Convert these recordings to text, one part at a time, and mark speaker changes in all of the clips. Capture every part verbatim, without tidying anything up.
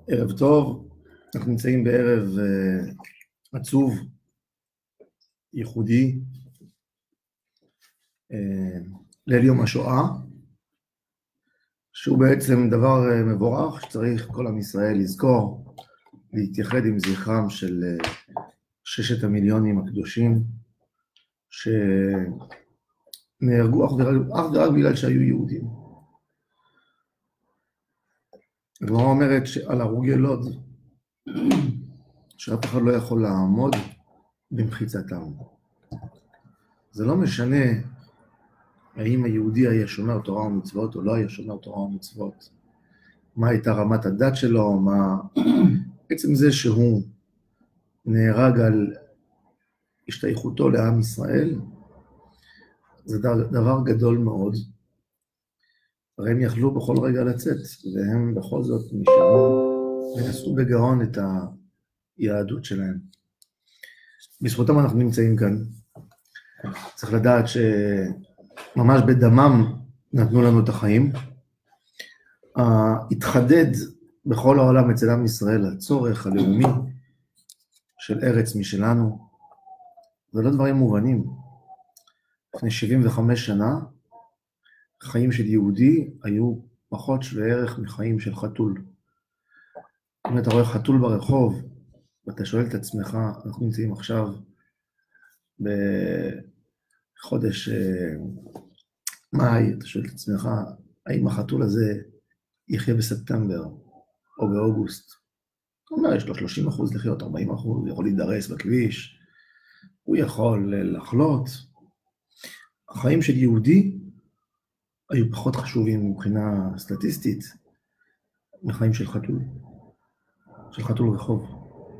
Speaker 1: ערב טוב, אנחנו נמצאים בערב uh, עצוב, ייחודי, uh, ליל יום השואה, שהוא בעצם דבר uh, מבורך שצריך כל עם ישראל לזכור, להתייחד עם זכרם של uh, ששת המיליונים הקדושים, שנהרגו אך ורק בגלל שהיו יהודים. הגמרא אומרת שעל הרוגי לוד, שאף אחד לא יכול לעמוד במחיצתם. זה לא משנה האם היהודי היה שומר תורה ומצוות או לא היה שומר תורה ומצוות, מה הייתה רמת הדת שלו, מה... בעצם זה שהוא נהרג על השתייכותו לעם ישראל, זה דבר גדול מאוד. הרי הם יכלו בכל רגע לצאת, והם בכל זאת נשארו ונשאו בגאון את היהדות שלהם. בזכותם אנחנו נמצאים כאן. צריך לדעת שממש בדמם נתנו לנו את החיים. התחדד בכל העולם אצל עם ישראל הצורך הלאומי של ארץ משלנו. זה לא דברים מובנים. לפני שבעים וחמש שנה, חיים של יהודי היו פחות שווה ערך מחיים של חתול. אם אתה רואה חתול ברחוב, ואתה שואל את עצמך, אנחנו נמצאים עכשיו בחודש מאי, אתה שואל את עצמך, האם החתול הזה יחיה בספטמבר או באוגוסט? אתה אומר, יש לו שלושים אחוז לחיות, ארבעים אחוז, הוא יכול להידרס בכביש, הוא יכול לחלות. החיים של יהודי היו פחות חשובים מבחינה סטטיסטית מחיים של חתול, של חתול רחוב.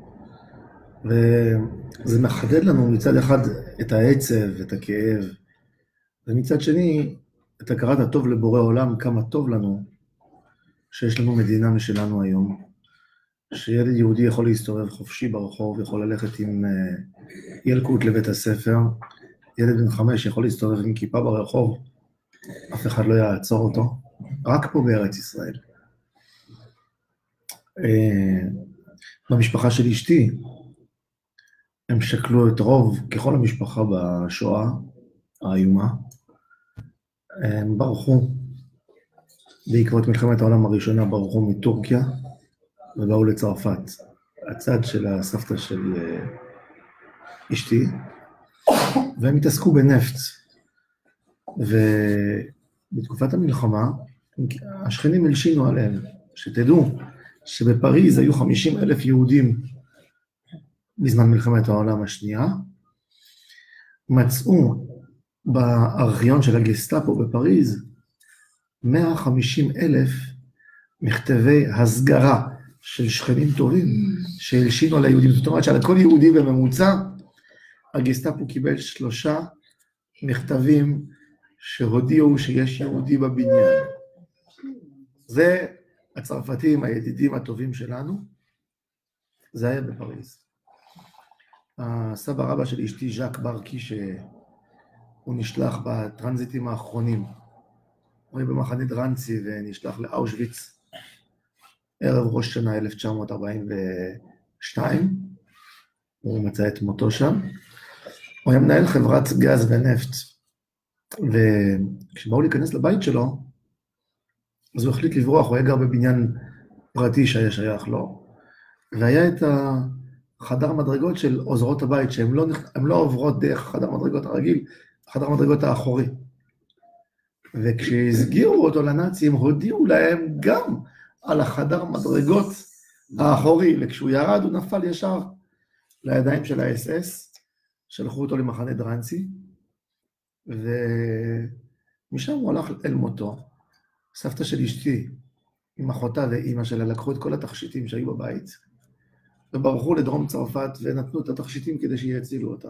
Speaker 1: וזה מחדד לנו מצד אחד את העצב, את הכאב, ומצד שני את הכרת הטוב לבורא עולם, כמה טוב לנו שיש לנו מדינה משלנו היום, שילד יהודי יכול להסתובב חופשי ברחוב, יכול ללכת עם ילקוט לבית הספר, ילד בן חמש יכול להסתובב עם כיפה ברחוב, אף אחד לא יעצור אותו, רק פה בארץ ישראל. במשפחה של אשתי, הם שקלו את רוב, ככל המשפחה בשואה האיומה, הם ברחו, בעקבות מלחמת העולם הראשונה, ברחו מטורקיה, ובאו לצרפת, הצד של הסבתא של אשתי, והם התעסקו בנפט. ובתקופת המלחמה, השכנים הלשינו עליהם, שתדעו שבפריז היו חמישים אלף יהודים בזמן מלחמת העולם השנייה, מצאו בארכיון של הגסטאפו בפריז מאה וחמישים אלף מכתבי הסגרה של שכנים טובים שהלשינו על היהודים. זאת אומרת שעל כל יהודי בממוצע, הגסטאפו קיבל שלושה מכתבים שהודיעו שיש יהודי בבניין. זה הצרפתים, הידידים הטובים שלנו, זה היה בפריז. הסבא רבא של אשתי, ז'אק ברקי, שהוא נשלח בטרנזיטים האחרונים, הוא היה במחנה דרנצי ונשלח לאושוויץ, ערב ראש שנה אלף תשע מאות ארבעים ושתיים, הוא מצא את מותו שם. הוא היה מנהל חברת גז ונפט, וכשבאו להיכנס לבית שלו, אז הוא החליט לברוח, הוא היה גר בבניין פרטי שהיה שייך לו, והיה את החדר מדרגות של עוזרות הבית, שהן לא, לא עוברות דרך חדר מדרגות הרגיל, חדר מדרגות האחורי. וכשהסגירו אותו לנאצים, הודיעו להם גם על החדר מדרגות האחורי, וכשהוא ירד הוא נפל ישר לידיים של ה-אס אס, שלחו אותו למחנה דרנצי, ומשם הוא הלך אל מותו. סבתא של אשתי, עם אחותה ואימא שלה, לקחו את כל התכשיטים שהיו בבית, וברחו לדרום צרפת, ונתנו את התכשיטים כדי שיצילו אותם.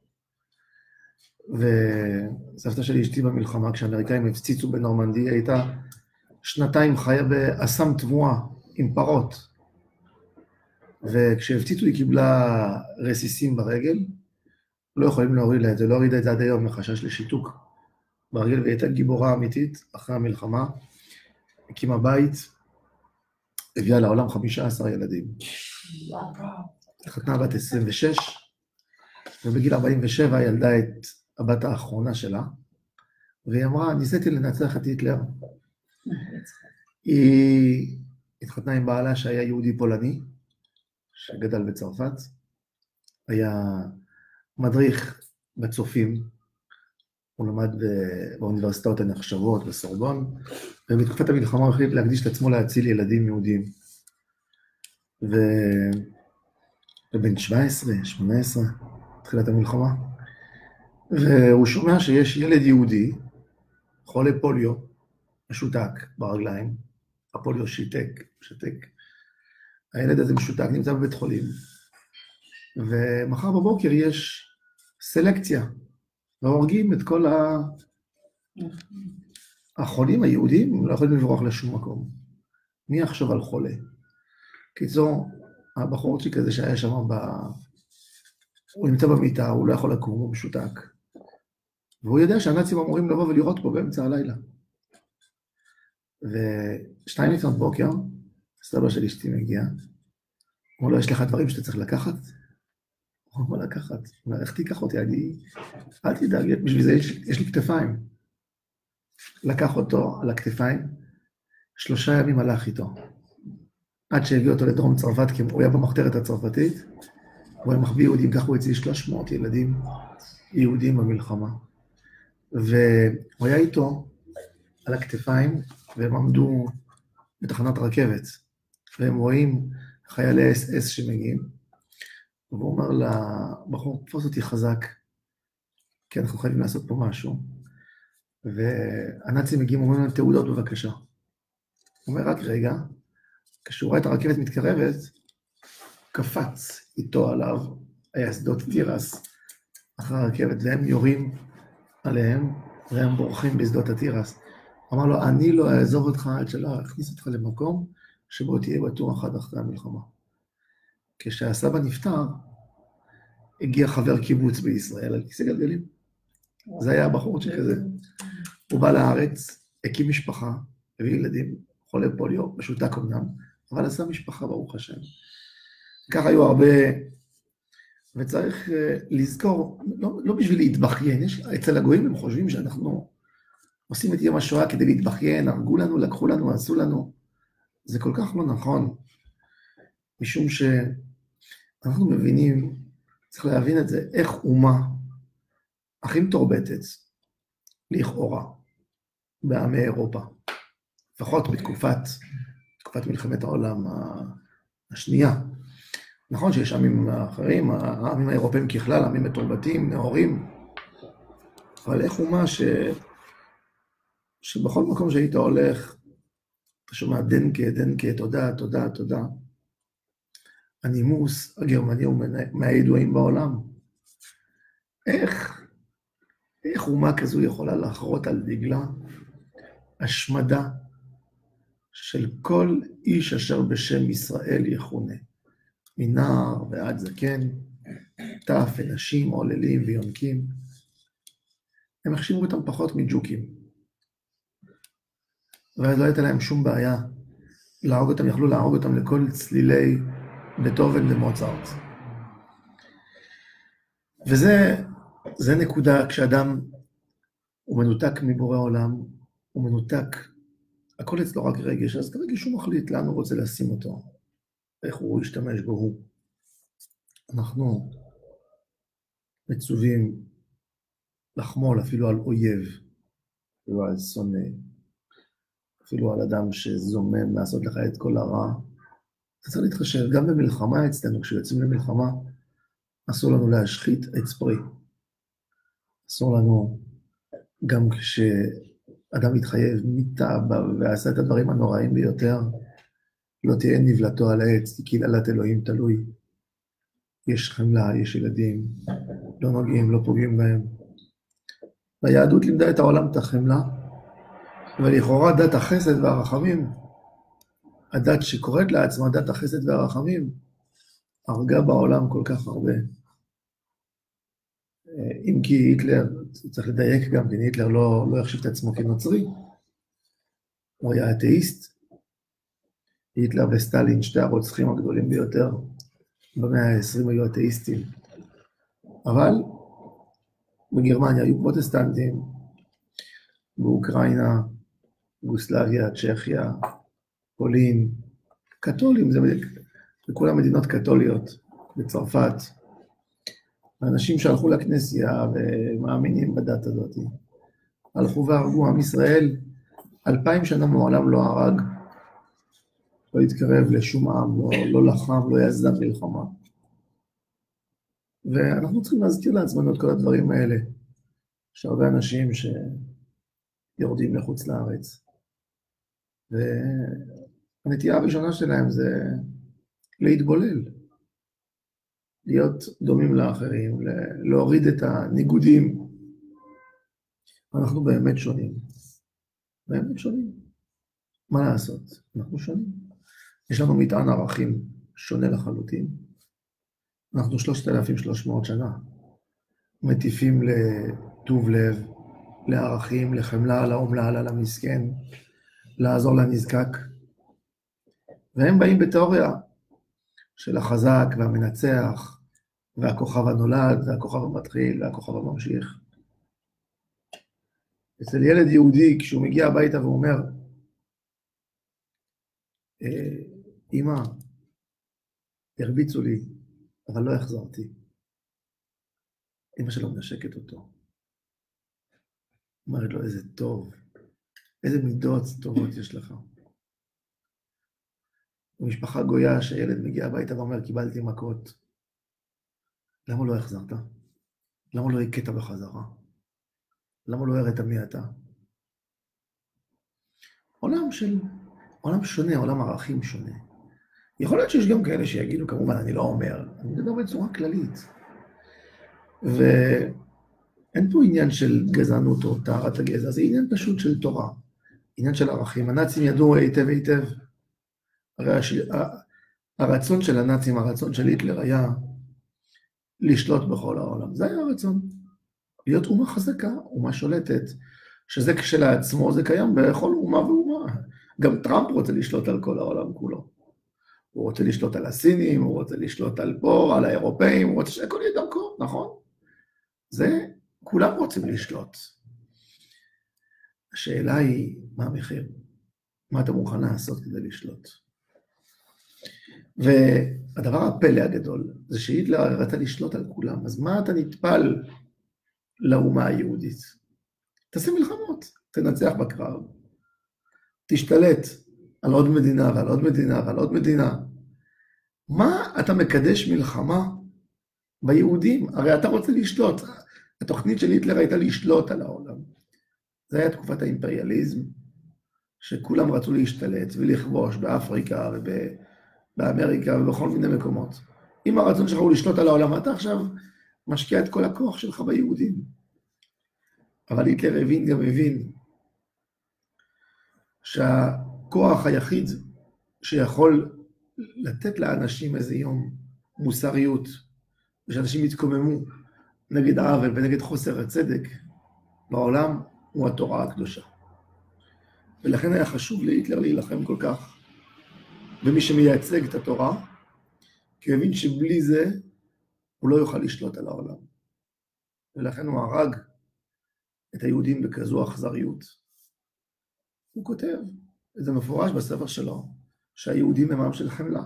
Speaker 1: וסבתא של אשתי במלחמה, כשהאמריקאים הפציצו בנורמנדי, הייתה שנתיים חיה באסם תבואה עם פרות, וכשהפציצו היא קיבלה רסיסים ברגל, לא יכולים להוריד לה את זה, לא הורידה את זה עד היום מחשש לשיתוק ברגל, והיא הייתה גיבורה אמיתית אחרי המלחמה, הקימה בית, הביאה לעולם חמישה עשר ילדים. התחתנה בת עשרים ושש, ובגיל ארבעים ושבע ילדה את הבת האחרונה שלה, והיא אמרה, ניסיתי לנצח את היטלר. היא התחתנה עם בעלה שהיה יהודי פולני, שגדל בצרפת, היה מדריך בצופים, הוא למד באוניברסיטאות הנחשבות, בסורבון, ובתקופת המלחמה הוא החליט להקדיש את עצמו להציל ילדים יהודים. ו... ובן שבע עשרה, שמונה עשרה, תחילת המלחמה, והוא שומע שיש ילד יהודי, חולה פוליו, משותק ברגליים, הפוליו שיתק, שתק. הילד הזה משותק, נמצא בבית חולים, ומחר בבוקר יש סלקציה, והורגים את כל ה... החולים היהודים, הם לא יכולים לברוח לשום מקום. מי יחשוב על חולה? קיצור, הבחורצ'יק הזה שהיה שם, ב... הוא נמצא במיטה, הוא לא יכול לקום, הוא משותק. והוא יודע שהנאצים אמורים לבוא ולראות פה באמצע הלילה. ושתיים לפנות בוקר, סבא של אשתי מגיע, הוא אומר לו, יש לך דברים שאתה צריך לקחת? הוא אומר לקחת. הוא אומר, איך תיקח אותי? אני... אל תדאג, בשביל זה יש, יש לי כתפיים. לקח אותו על הכתפיים, שלושה ימים הלך איתו. עד שהביא אותו לדרום צרפת, כי הוא היה במחתרת הצרפתית, הוא היה מחביא יהודים, כך הוא הציל שלוש מאות ילדים יהודים במלחמה. והוא היה איתו על הכתפיים, והם עמדו בתחנת רכבת, והם רואים חיילי אס אס שמגיעים, והוא אומר לבחור, תפוס אותי חזק, כי אנחנו חייבים לעשות פה משהו. והנאצים מגיעים, אומרים להם, תעודות בבקשה. הוא אומר, רק רגע, כשהוא רואה את הרכבת מתקרבת, קפץ איתו עליו, היה שדות תירס אחרי הרכבת, והם יורים עליהם, והם בורחים בשדות התירס. אמר לו, אני לא אעזוב אותך עד שלא אכניס אותך למקום, שבו תהיה בטוח עד אחרי המלחמה. כשהסבא נפטר, הגיע חבר קיבוץ בישראל על כיסא גלגלים. זה היה הבחור שכזה. הוא בא לארץ, הקים משפחה, הביא ילדים, חולה פוליו, משותק אמנם, אבל עשה משפחה ברוך השם. ככה היו הרבה, וצריך לזכור, לא, לא בשביל להתבכיין, יש, אצל הגויים הם חושבים שאנחנו עושים את יום השואה כדי להתבכיין, הרגו לנו, לקחו לנו, עשו לנו. זה כל כך לא נכון, משום שאנחנו מבינים, צריך להבין את זה, איך אומה הכי מתורבתת, לכאורה, בעמי אירופה, לפחות בתקופת, בתקופת מלחמת העולם השנייה. נכון שיש עמים אחרים, העמים האירופאים ככלל, עמים מתורבתים, נאורים, אבל איך אומה ש... שבכל מקום שהיית הולך, אתה שומע דנקה, דנקה, תודה, תודה, תודה. הנימוס הגרמני הוא מהידועים בעולם. איך, איך אומה כזו יכולה לחרות על דגלה השמדה של כל איש אשר בשם ישראל יכונה, מנער ועד זקן, טף ונשים, עוללים ויונקים. הם החשיבו אותם פחות מג'וקים. ואז לא הייתה להם שום בעיה להרוג אותם, יכלו להרוג אותם לכל צלילי בטהובן ומוצרט. וזה זה נקודה, כשאדם הוא מנותק מבורא עולם, הוא מנותק, הכל אצלו רק רגש, אז כרגש הוא מחליט לאן הוא רוצה לשים אותו, איך הוא ישתמש בו הוא. אנחנו מצווים לחמול אפילו על אויב, אפילו על שונא, אפילו על אדם שזומם לעשות לך את כל הרע. אתה צריך להתחשב, גם במלחמה אצלנו, כשיוצאים למלחמה, אסור לנו להשחית עץ פרי. אסור לנו, גם כשאדם מתחייב מיטה ועשה את הדברים הנוראים ביותר, לא תהיה נבלתו על העץ, כי קללת אלוהים תלוי. יש חמלה, יש ילדים, לא נוגעים, לא פוגעים בהם. והיהדות לימדה את העולם את החמלה, ולכאורה דת החסד והרחמים, הדת שקוראת לעצמה דת החסד והרחמים, הרגה בעולם כל כך הרבה. אם כי היטלר, צריך לדייק גם, כי היטלר לא, לא יחשיב את עצמו כנוצרי, הוא היה אתאיסט, היטלר וסטלין, שתי הרוצחים הגדולים ביותר במאה ה-עשרים, היו אתאיסטים. אבל בגרמניה היו פרוטסטנטים, באוקראינה, יוגוסלביה, צ'כיה, פולין, קתולים, זה, זה כולם מדינות קתוליות, בצרפת. האנשים שהלכו לכנסייה ומאמינים בדת הזאת, הלכו והרגו. עם ישראל, אלפיים שנה מעולם לא הרג, לא התקרב לשום עם, לא, לא לחם, לא יזם מלחמה. ואנחנו צריכים להזכיר לעצמנו את כל הדברים האלה. יש הרבה אנשים שיורדים לחוץ לארץ, והנטייה הראשונה שלהם זה להתבולל, להיות דומים לאחרים, להוריד את הניגודים. אנחנו באמת שונים. באמת שונים. מה לעשות? אנחנו שונים. יש לנו מטען ערכים שונה לחלוטין. אנחנו שלושת אלפים ושלוש מאות שנה מטיפים לטוב לב, לערכים, לחמלה, לאומלל, למסכן, לעזור לנזקק. והם באים בתיאוריה של החזק והמנצח, והכוכב הנולד, והכוכב המתחיל, והכוכב הממשיך. אצל ילד יהודי, כשהוא מגיע הביתה והוא אומר, אמא, הרביצו לי, אבל לא החזרתי. אמא שלו מנשקת אותו. אומרת לו, איזה טוב, איזה מידות טובות יש לך. במשפחה גויה שהילד מגיע הביתה ואומר, קיבלתי מכות. למה לא החזרת? למה לא הכית בחזרה? למה לא הראת מי אתה? עולם של, עולם שונה, עולם ערכים שונה. יכול להיות שיש גם כאלה שיגידו, כמובן, אני לא אומר, אני מדבר בצורה כללית. ואין פה עניין של גזענות או טהרת הגזע, זה עניין פשוט של תורה, עניין של ערכים. הנאצים ידעו היטב היטב. הרי הרצון של הנאצים, הרצון של היטלר היה לשלוט בכל העולם. זה היה הרצון. להיות אומה חזקה, אומה שולטת, שזה כשלעצמו זה קיים בכל אומה ואומה. גם טראמפ רוצה לשלוט על כל העולם כולו. הוא רוצה לשלוט על הסינים, הוא רוצה לשלוט על פה, על האירופאים, הוא רוצה שהכל יהיה דרכו, נכון? זה, כולם רוצים לשלוט. השאלה היא, מה המחיר? מה אתה מוכן לעשות כדי לשלוט? והדבר הפלא הגדול, זה שהיטלר רצה לשלוט על כולם, אז מה אתה נטפל לאומה היהודית? תעשה מלחמות, תנצח בקרב, תשתלט על עוד מדינה ועל עוד מדינה ועל עוד מדינה. מה אתה מקדש מלחמה ביהודים? הרי אתה רוצה לשלוט. התוכנית של היטלר הייתה לשלוט על העולם. זה היה תקופת האימפריאליזם, שכולם רצו להשתלט ולכבוש באפריקה ובאמריקה ובכל מיני מקומות. אם הרצון שלך הוא לשלוט על העולם, אתה עכשיו משקיע את כל הכוח שלך ביהודים. אבל היטלר הבין גם הבין שהכוח היחיד שיכול לתת לאנשים איזה יום מוסריות, ושאנשים יתקוממו נגד העוול ונגד חוסר הצדק בעולם, הוא התורה הקדושה. ולכן היה חשוב להיטלר להילחם כל כך במי שמייצג את התורה, כי הוא הבין שבלי זה הוא לא יוכל לשלוט על העולם. ולכן הוא הרג את היהודים בכזו אכזריות. הוא כותב, זה מפורש בספר שלו, שהיהודים הם עם של חמלה.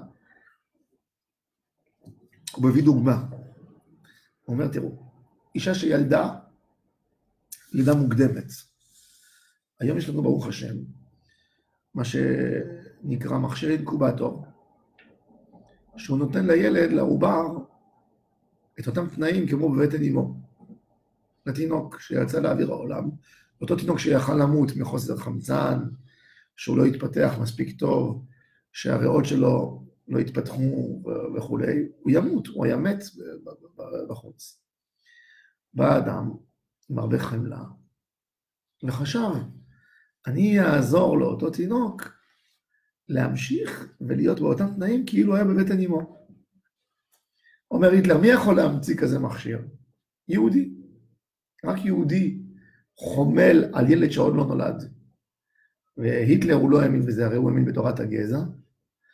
Speaker 1: הוא מביא דוגמה. הוא אומר, תראו, אישה שילדה, לידה מוקדמת. היום יש לנו ברוך השם, מה שנקרא מכשיר אינקובטור, שהוא נותן לילד, לעובר, את אותם תנאים כמו בבטן אמו. לתינוק שיצא לאוויר העולם, אותו תינוק שיכל למות מחוסר חמצן, שהוא לא התפתח מספיק טוב, שהריאות שלו לא התפתחו וכו', הוא ימות, הוא היה מת בחוץ. בא אדם עם הרבה חמלה, וחשב, אני אעזור לאותו תינוק להמשיך ולהיות באותם תנאים כאילו היה בבטן אמו. אומר היטלר, מי יכול להמציא כזה מכשיר? יהודי. רק יהודי חומל על ילד שעוד לא נולד. והיטלר הוא לא האמין בזה, הרי הוא האמין בתורת הגזע.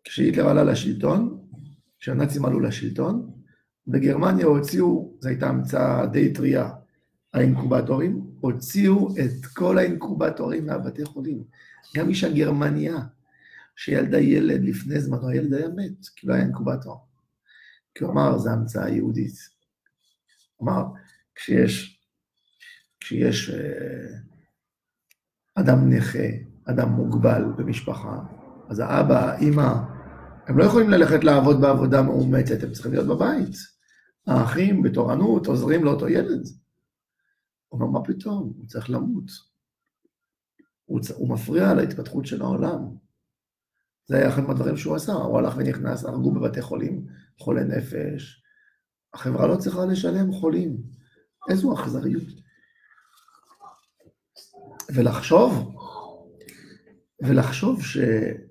Speaker 1: כשהיטלר עלה לשלטון, כשהנאצים עלו לשלטון, בגרמניה הוציאו, זו הייתה המצאה די טריה, האינקובטורים, הוציאו את כל האינקובטורים מהבתי חולים. גם אישה גרמניה שילדה ילד לפני זמן, הילד היה מת, כי לא היה אינקובטור. כי הוא אמר, זו המצאה יהודית. הוא אמר, כשיש, כשיש אה, אדם נכה, אדם מוגבל במשפחה, אז האבא, האמא, הם לא יכולים ללכת לעבוד בעבודה מאומצת, הם צריכים להיות בבית. האחים בתורנות עוזרים לאותו ילד. הוא אומר, מה פתאום? הוא צריך למות. הוא, צ... הוא מפריע להתפתחות של העולם. זה היה אחד מהדברים שהוא עשה. הוא הלך ונכנס, הרגו בבתי חולים, חולי נפש. החברה לא צריכה לשלם חולים. איזו אכזריות. ולחשוב, ולחשוב ש...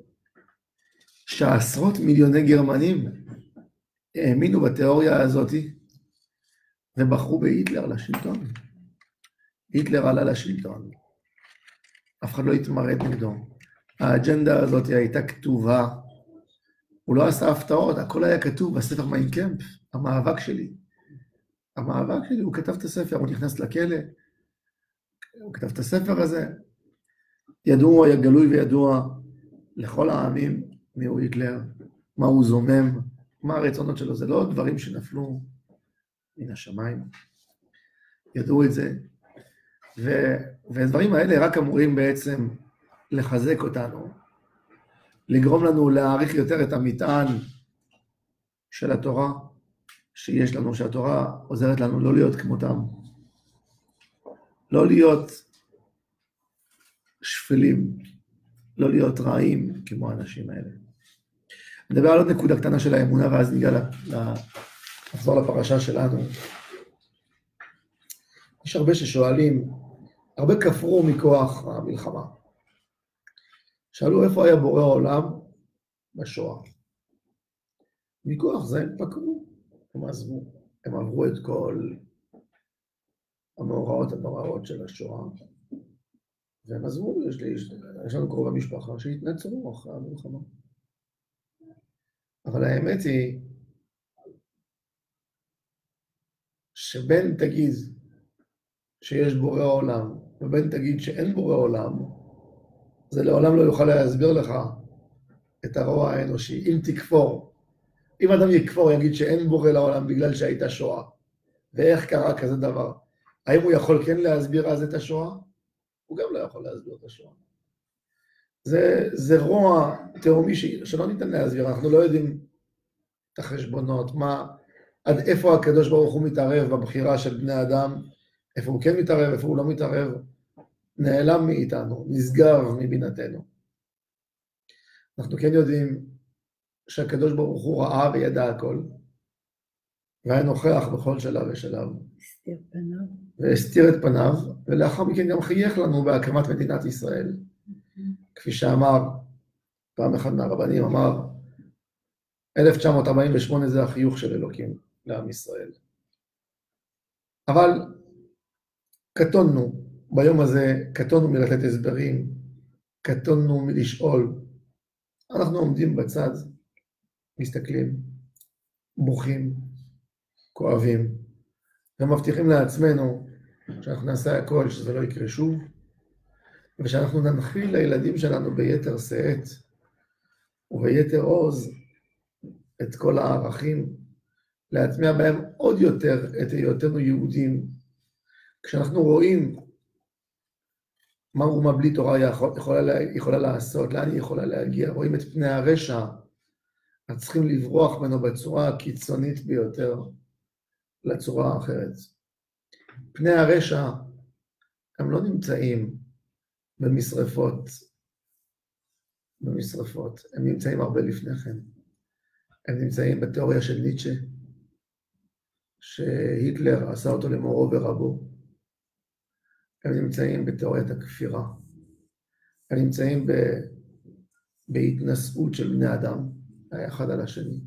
Speaker 1: שעשרות מיליוני גרמנים האמינו בתיאוריה הזאת ובחרו בהיטלר לשלטון. היטלר עלה לשלטון. אף אחד לא התמרד נגדו. האג'נדה הזאת הייתה כתובה. הוא לא עשה הפתעות, הכל היה כתוב בספר מיין קאמפף, המאבק שלי. המאבק שלי, הוא כתב את הספר, הוא נכנס לכלא, הוא כתב את הספר הזה. ידוע, היה גלוי וידוע לכל העמים מיהו היטלר, מה הוא זומם, מה הרצונות שלו. זה לא דברים שנפלו מן השמיים. ידעו את זה. ו- והדברים האלה רק אמורים בעצם לחזק אותנו, לגרום לנו להעריך יותר את המטען של התורה שיש לנו, שהתורה עוזרת לנו לא להיות כמותם, לא להיות שפלים, לא להיות רעים כמו האנשים האלה. נדבר על עוד נקודה קטנה של האמונה, ואז ניגע לחזור לפרשה שלנו. יש הרבה ששואלים, הרבה כפרו מכוח המלחמה. שאלו איפה היה בורא העולם בשואה. מכוח זה הם פקרו, הם עזבו, הם עברו את כל המאורעות הנוראות של השואה, והם עזבו, יש, לי, יש לנו קרוב המשפחה שהתנצרו אחרי המלחמה. אבל האמת היא שבין תגיד שיש בורא עולם, ובין תגיד שאין בורא עולם, זה לעולם לא יוכל להסביר לך את הרוע האנושי. אם תכפור, אם אדם יכפור, יגיד שאין בורא לעולם בגלל שהייתה שואה, ואיך קרה כזה דבר, האם הוא יכול כן להסביר אז את השואה? הוא גם לא יכול להסביר את השואה. זה, זה רוע תאומי שלא ניתן להסביר, אנחנו לא יודעים את החשבונות, מה, עד איפה הקדוש ברוך הוא מתערב בבחירה של בני אדם, איפה הוא כן מתערב, איפה הוא לא מתערב, נעלם מאיתנו, נסגר מבינתנו. אנחנו כן יודעים שהקדוש ברוך הוא ראה וידע הכל, והיה נוכח בכל שלב ושלב.
Speaker 2: הסתיר פניו.
Speaker 1: והסתיר את פניו, ולאחר מכן גם חייך לנו בהקמת מדינת ישראל. כפי שאמר, פעם אחד מהרבנים אמר, אלף תשע מאות ארבעים ושמונה זה החיוך של אלוקים לעם ישראל. אבל קטונו, ביום הזה קטונו מלתת הסברים, קטונו מלשאול. אנחנו עומדים בצד, מסתכלים, בוכים, כואבים, ומבטיחים לעצמנו שאנחנו נעשה הכל, שזה לא יקרה שוב, ושאנחנו ננחיל לילדים שלנו ביתר שאת וביתר עוז את כל הערכים, להטמיע בהם עוד יותר את היותנו יהודים. כשאנחנו רואים מה אומה בלי תורה יכולה, יכולה לעשות, לאן היא יכולה להגיע, רואים את פני הרשע, אז צריכים לברוח ממנו בצורה הקיצונית ביותר לצורה האחרת. פני הרשע הם לא נמצאים במשרפות, במשרפות, הם נמצאים הרבה לפני כן. הם נמצאים בתיאוריה של ניטשה, שהיטלר עשה אותו למורו ורבו. הם נמצאים בתיאוריית הכפירה. הם נמצאים ב... בהתנשאות של בני אדם, האחד על השני.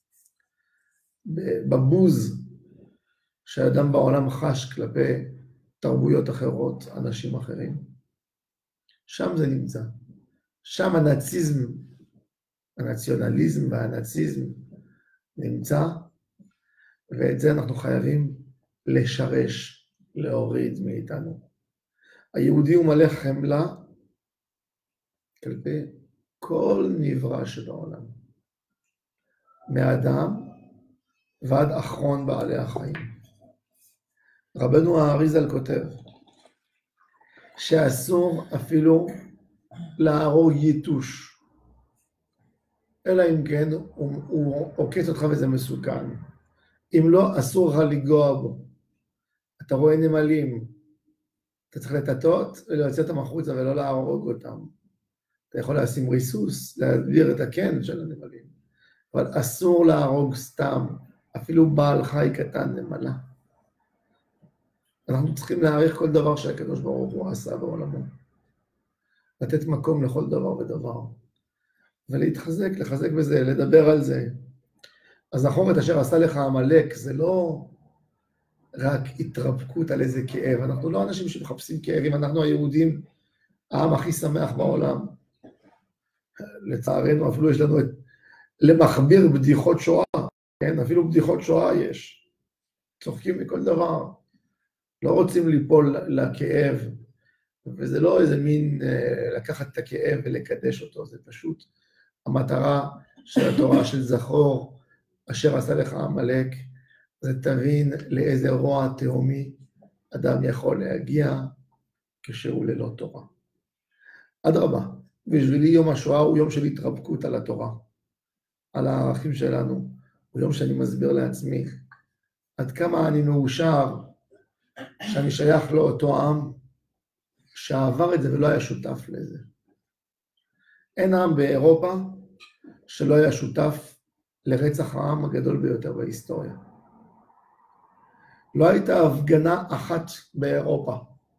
Speaker 1: בבוז שהאדם בעולם חש כלפי תרבויות אחרות, אנשים אחרים. שם זה נמצא. שם הנאציזם, הנציונליזם והנאציזם נמצא, ואת זה אנחנו חייבים לשרש, להוריד מאיתנו. היהודי הוא מלא חמלה כלפי כל נברא שבעולם, מאדם ועד אחרון בעלי החיים. רבנו האריז"ל כותב שאסור אפילו להרוג יתוש, אלא אם כן הוא, הוא עוקץ אותך וזה מסוכן. אם לא, אסור לך לגוע בו. אתה רואה נמלים, אתה צריך לטטות ולהוציא אותם החוצה ולא להרוג אותם. אתה יכול לשים ריסוס, להדביר את הקן של הנמלים, אבל אסור להרוג סתם, אפילו בעל חי קטן נמלה. אנחנו צריכים להעריך כל דבר שהקדוש ברוך הוא עשה בעולמו. לתת מקום לכל דבר ודבר. ולהתחזק, לחזק בזה, לדבר על זה. אז נכון את אשר עשה לך עמלק, זה לא רק התרפקות על איזה כאב. אנחנו לא אנשים שמחפשים כאבים, אנחנו היהודים, העם הכי שמח בעולם. לצערנו אפילו יש לנו את, למחביר בדיחות שואה, כן? אפילו בדיחות שואה יש. צוחקים מכל דבר. לא רוצים ליפול לכאב, וזה לא איזה מין לקחת את הכאב ולקדש אותו, זה פשוט המטרה של התורה של זכור, אשר עשה לך עמלק, זה תבין לאיזה רוע תהומי אדם יכול להגיע כשהוא ללא תורה. אדרבה, בשבילי יום השואה הוא יום של התרפקות על התורה, על הערכים שלנו, הוא יום שאני מסביר לעצמי עד כמה אני מאושר שאני שייך לאותו עם שעבר את זה ולא היה שותף לזה. אין עם באירופה שלא היה שותף לרצח העם הגדול ביותר בהיסטוריה. לא הייתה הפגנה אחת באירופה,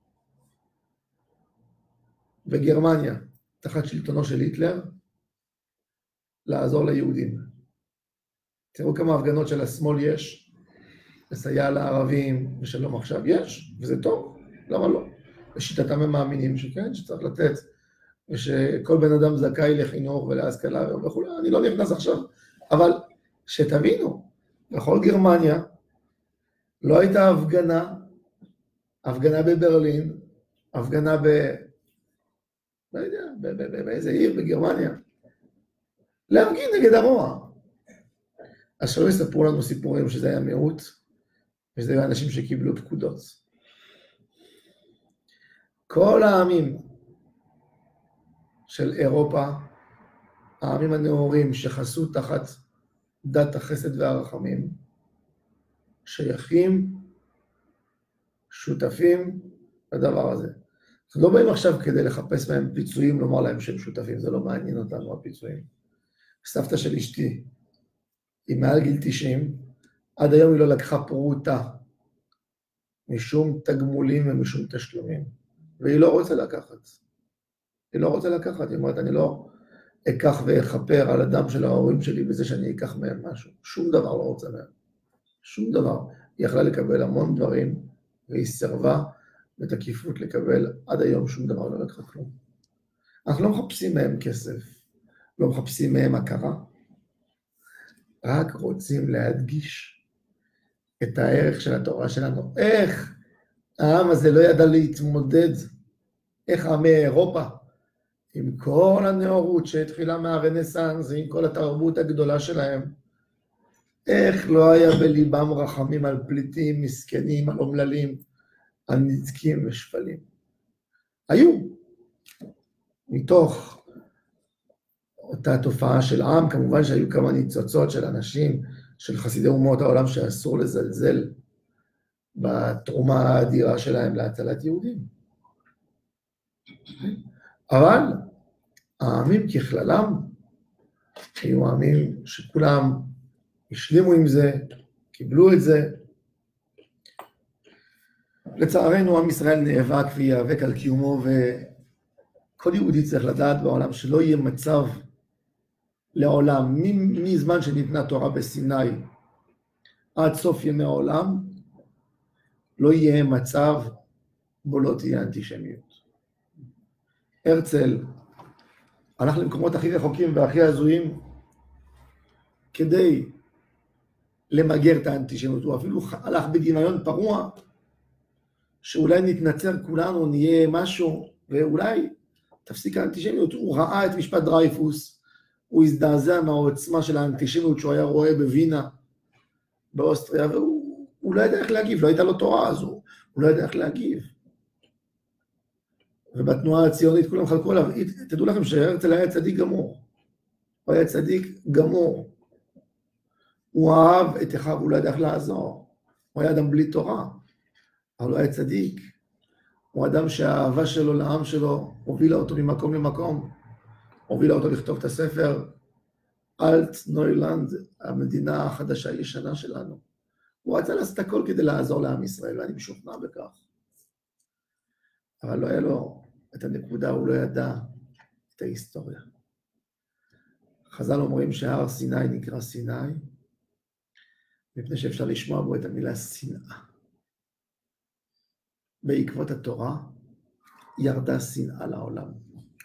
Speaker 1: בגרמניה, תחת שלטונו של היטלר, לעזור ליהודים. תראו כמה הפגנות של השמאל יש, לסייע לערבים ושלום עכשיו, יש, וזה טוב, למה לא? בשיטתם הם מאמינים שכן, שצריך לתת, ושכל בן אדם זכאי לחינוך ולהשכלה וכו', אני לא נכנס עכשיו, אבל שתבינו, בכל גרמניה לא הייתה הפגנה, הפגנה בברלין, הפגנה ב... לא יודע, באיזה עיר בגרמניה, להפגין נגד הרוע. אז שלא יספרו לנו סיפורים שזה היה מיעוט, וזה היה אנשים שקיבלו פקודות. כל העמים של אירופה, העמים הנאורים שחסו תחת דת החסד והרחמים, שייכים, שותפים לדבר הזה. אנחנו לא באים עכשיו כדי לחפש מהם פיצויים, לומר להם שהם שותפים, זה לא מעניין אותנו הפיצויים. סבתא של אשתי, היא מעל גיל תשעים, עד היום היא לא לקחה פרוטה, משום תגמולים ומשום תשלומים, והיא לא רוצה לקחת. היא לא רוצה לקחת, היא אומרת, אני לא אקח ואחפר על הדם של ההורים שלי בזה שאני אקח מהם משהו. שום דבר לא רוצה מהם. שום דבר. היא יכלה לקבל המון דברים, והיא סרבה בתקיפות לקבל עד היום שום דבר, לא לקחה כלום. אנחנו לא מחפשים מהם כסף, לא מחפשים מהם הכרה, רק רוצים להדגיש את הערך של התורה שלנו. איך העם הזה לא ידע להתמודד, איך עמי אירופה, עם כל הנאורות שהתחילה מהרנסנס, עם כל התרבות הגדולה שלהם, איך לא היה בליבם רחמים על פליטים, מסכנים, על אומללים, על נזקים ושפלים. היו, מתוך אותה תופעה של עם, כמובן שהיו כמה ניצוצות של אנשים, של חסידי אומות העולם, שאסור לזלזל בתרומה האדירה שלהם להצלת יהודים. אבל העמים ככללם, היו העמים שכולם השלימו עם זה, קיבלו את זה. לצערנו, עם ישראל נאבק ויאבק על קיומו, וכל יהודי צריך לדעת בעולם שלא יהיה מצב לעולם, מזמן שניתנה תורה בסיני, עד סוף ימי העולם, לא יהיה מצב בו לא תהיה אנטישמיות. הרצל הלך למקומות הכי רחוקים והכי הזויים, כדי למגר את האנטישמיות, הוא אפילו הלך בדמיון פרוע, שאולי נתנצר כולנו, נהיה משהו, ואולי תפסיק האנטישמיות. הוא ראה את משפט דרייפוס, הוא הזדעזע מהעוצמה של האנטישמיות שהוא היה רואה בווינה, באוסטריה, והוא הוא לא ידע איך להגיב, לא הייתה לו תורה, אז הוא, הוא לא ידע איך להגיב. ובתנועה הציונית כולם חלקו עליו, תדעו לכם שהרצל היה צדיק גמור, הוא היה צדיק גמור, הוא אהב את אחיו, הוא לא ידע איך לעזור, הוא היה אדם בלי תורה, אבל הוא היה צדיק, הוא אדם שהאהבה שלו לעם שלו הובילה אותו ממקום למקום, הובילה אותו לכתוב את הספר, אלט נוילנד, המדינה החדשה הישנה שלנו. הוא רצה לעשות הכל כדי לעזור לעם ישראל, ואני משוכנע בכך. אבל לא היה לו את הנקודה, הוא לא ידע את ההיסטוריה. חז"ל אומרים שהר סיני נקרא סיני, מפני שאפשר לשמוע בו את המילה שנאה. בעקבות התורה ירדה שנאה לעולם.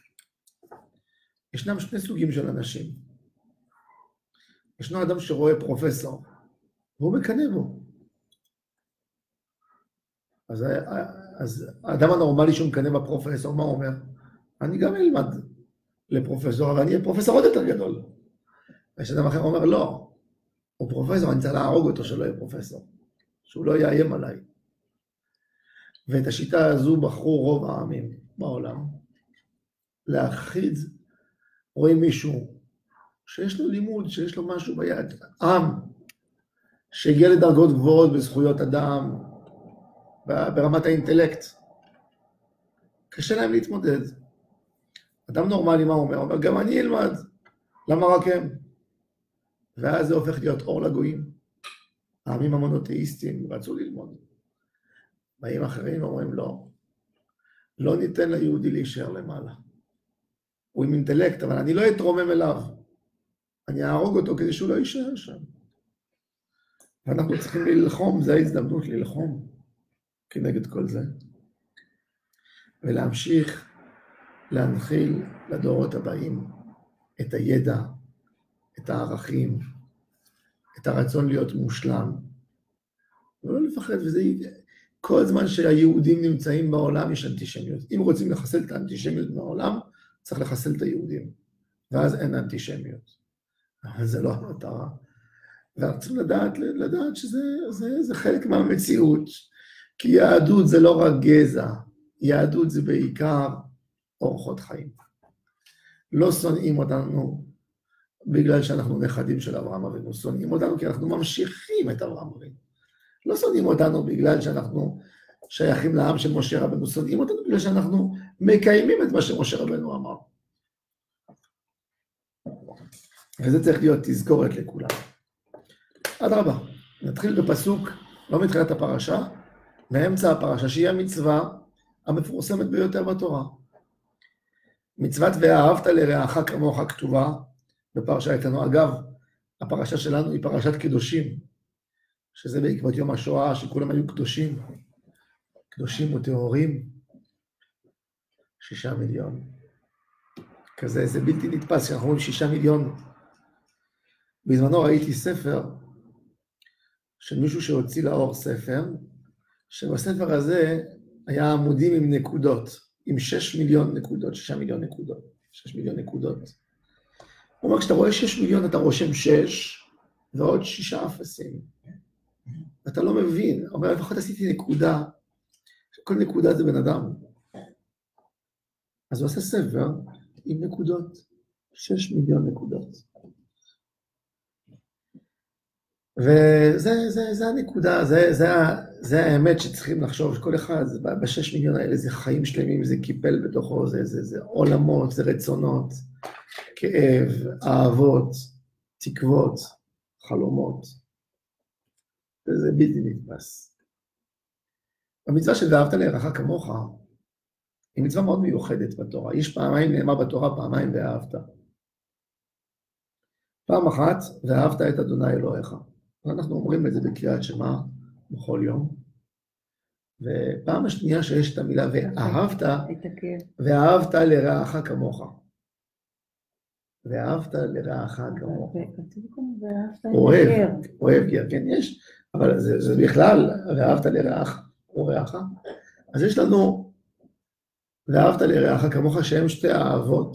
Speaker 1: ישנם שני סוגים של אנשים. ישנו אדם שרואה פרופסור, והוא מקנא בו. אז, אז האדם הנורמלי שהוא מקנא בפרופסור, מה הוא אומר? אני גם אלמד לפרופסור, אבל אני אהיה פרופסור עוד יותר גדול. ויש אדם אחר אומר, לא, הוא פרופסור, אני צריך להרוג אותו שלא יהיה פרופסור, שהוא לא יאיים עליי. ואת השיטה הזו בחרו רוב העמים בעולם, להחיד, רואים מישהו שיש לו לימוד, שיש לו משהו ביד, עם שהגיע לדרגות גבוהות בזכויות אדם, ברמת האינטלקט, קשה להם להתמודד. אדם נורמלי מה הוא אומר? הוא אומר, גם אני אלמד, למה רק הם? ואז זה הופך להיות אור לגויים. העמים המונותאיסטים רצו ללמוד. באים אחרים אומרים, לא, לא ניתן ליהודי להישאר למעלה. הוא עם אינטלקט, אבל אני לא אתרומם אליו. אני אהרוג אותו כדי שהוא לא יישאר שם. ואנחנו צריכים ללחום, זו ההזדמנות ללחום כנגד כל זה. ולהמשיך להנחיל לדורות הבאים את הידע, את הערכים, את הרצון להיות מושלם. ולא לפחד, וזה כל זמן שהיהודים נמצאים בעולם יש אנטישמיות. אם רוצים לחסל את האנטישמיות מהעולם, צריך לחסל את היהודים. ואז אין אנטישמיות. אבל זה לא המטרה. ואנחנו צריכים לדעת, לדעת שזה זה, זה חלק מהמציאות. כי יהדות זה לא רק גזע. יהדות זה בעיקר אורחות חיים. לא שונאים אותנו בגלל שאנחנו נכדים של אברהם אבינו. שונאים אותנו כי אנחנו ממשיכים את אברהם אבינו. לא שונאים אותנו בגלל שאנחנו שייכים לעם של משה רבנו. שונאים אותנו בגלל שאנחנו מקיימים את מה שמשה רבנו אמר. וזה צריך להיות תזכורת לכולם. אדרבה, נתחיל בפסוק, לא מתחילת הפרשה, מאמצע הפרשה, שהיא המצווה המפורסמת ביותר בתורה. מצוות ואהבת לרעך כמוך כתובה בפרשה איתנו. אגב, הפרשה שלנו היא פרשת קדושים, שזה בעקבות יום השואה, שכולם היו קדושים, קדושים וטהורים, שישה מיליון. כזה, זה בלתי נתפס, שאנחנו אומרים שישה מיליון. בזמנו ראיתי ספר של מישהו שהוציא לאור ספר, שבספר הזה היה עמודים עם נקודות, עם שש מיליון נקודות, שישה מיליון נקודות, שש מיליון נקודות. הוא אומר, כשאתה רואה שש מיליון, אתה רושם שש, ועוד שישה אפסים. אתה לא מבין, הוא אומר, לפחות עשיתי נקודה, כל נקודה זה בן אדם. אז הוא עושה ספר עם נקודות, שש מיליון נקודות. וזה זה, זה הנקודה, זה, זה, זה האמת שצריכים לחשוב, כל אחד, בשש מיליון האלה זה חיים שלמים, זה קיפל בתוכו, זה, זה, זה עולמות, זה רצונות, כאב, אהבות, תקוות, חלומות. וזה בלתי נתפס. המצווה של ואהבת לרעך כמוך, היא מצווה מאוד מיוחדת בתורה. יש פעמיים, נאמר בתורה, פעמיים ואהבת. פעם אחת, ואהבת את אדוני אלוהיך. אנחנו אומרים את זה בקריאת שמע בכל יום. ופעם השנייה שיש את המילה ואהבת, ואהבת לרעך כמוך. ואהבת לרעך כמוך.
Speaker 2: אוהב,
Speaker 1: אוהב גר, כן, יש, אבל זה, זה בכלל, ואהבת לרעך או רעך. אז יש לנו, ואהבת לרעך כמוך, שהם שתי האהבות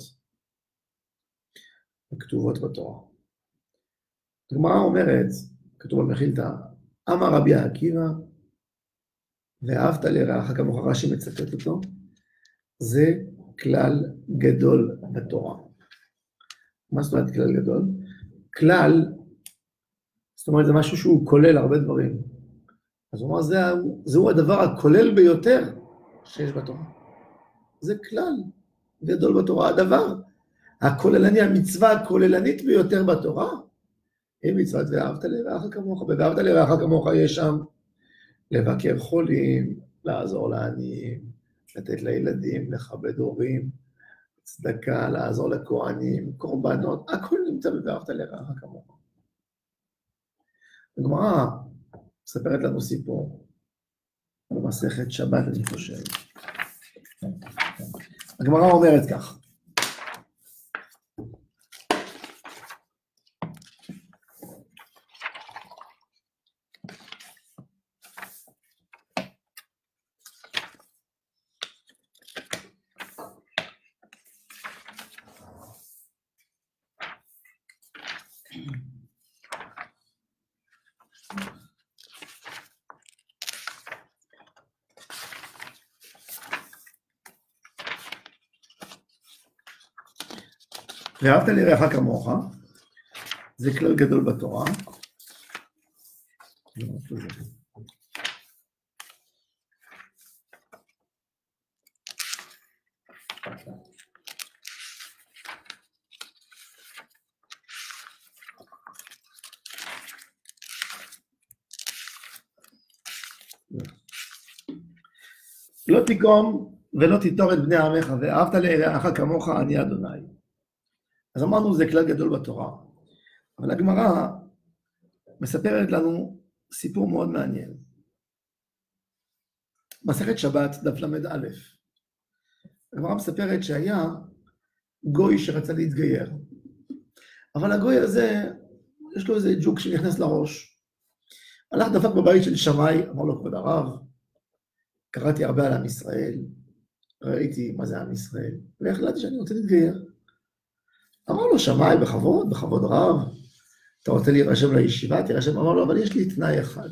Speaker 1: הכתובות בתורה. הגמרא אומרת, כתוב במחילתא, אמר רבי עקיבא, ואהבת לרעך כמוך, רש"י מצטט אותו, זה כלל גדול בתורה. מה זאת אומרת כלל גדול? כלל, זאת אומרת, זה משהו שהוא כולל הרבה דברים. אז הוא אומר, זה, זהו הדבר הכולל ביותר שיש בתורה. זה כלל גדול בתורה. הדבר הכוללני, המצווה הכוללנית ביותר בתורה, היא מצוות ואהבת לרעך כמוך. ואהבת לרעך כמוך יש שם לבקר חולים, לעזור לעניים, לתת לילדים, לכבד הורים, צדקה, לעזור לכהנים, קורבנות, הכל נמצא ב"ואהבת לרעך כמוך". הגמרא מספרת לנו סיפור במסכת שבת, אני חושב. הגמרא אומרת כך, ואהבת לרעך כמוך, זה כלל גדול בתורה. לא תיקום ולא תיטור את בני עמך, ואהבת לרעך כמוך, אני אדוני. אז אמרנו, זה כלל גדול בתורה. אבל הגמרא מספרת לנו סיפור מאוד מעניין. מסכת שבת, דף למד א', הגמרא מספרת שהיה גוי שרצה להתגייר. אבל הגוי הזה, יש לו איזה ג'וק שנכנס לראש. הלך דפק בבית של שמאי, אמר לו, כבוד הרב, קראתי הרבה על עם ישראל, ראיתי מה זה עם ישראל, והחלטתי שאני רוצה להתגייר. אמר לו, שמאי, בכבוד, בכבוד רב, אתה רוצה להירשם לישיבה, תירשם. אמר לו, אבל יש לי תנאי אחד.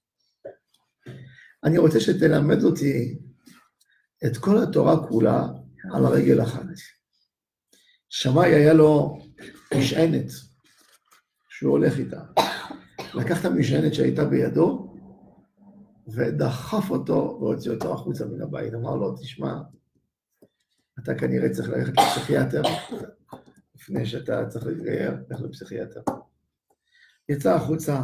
Speaker 1: אני רוצה שתלמד אותי את כל התורה כולה על הרגל אחת. שמאי היה לו משענת שהוא הולך איתה. לקח את המשענת שהייתה בידו, ודחף אותו והוציא אותו החוצה מן הבית. אמר לו, תשמע, אתה כנראה צריך ללכת לפסיכיאטר, לפני שאתה צריך להתגייר, לך לפסיכיאטר. יצא החוצה,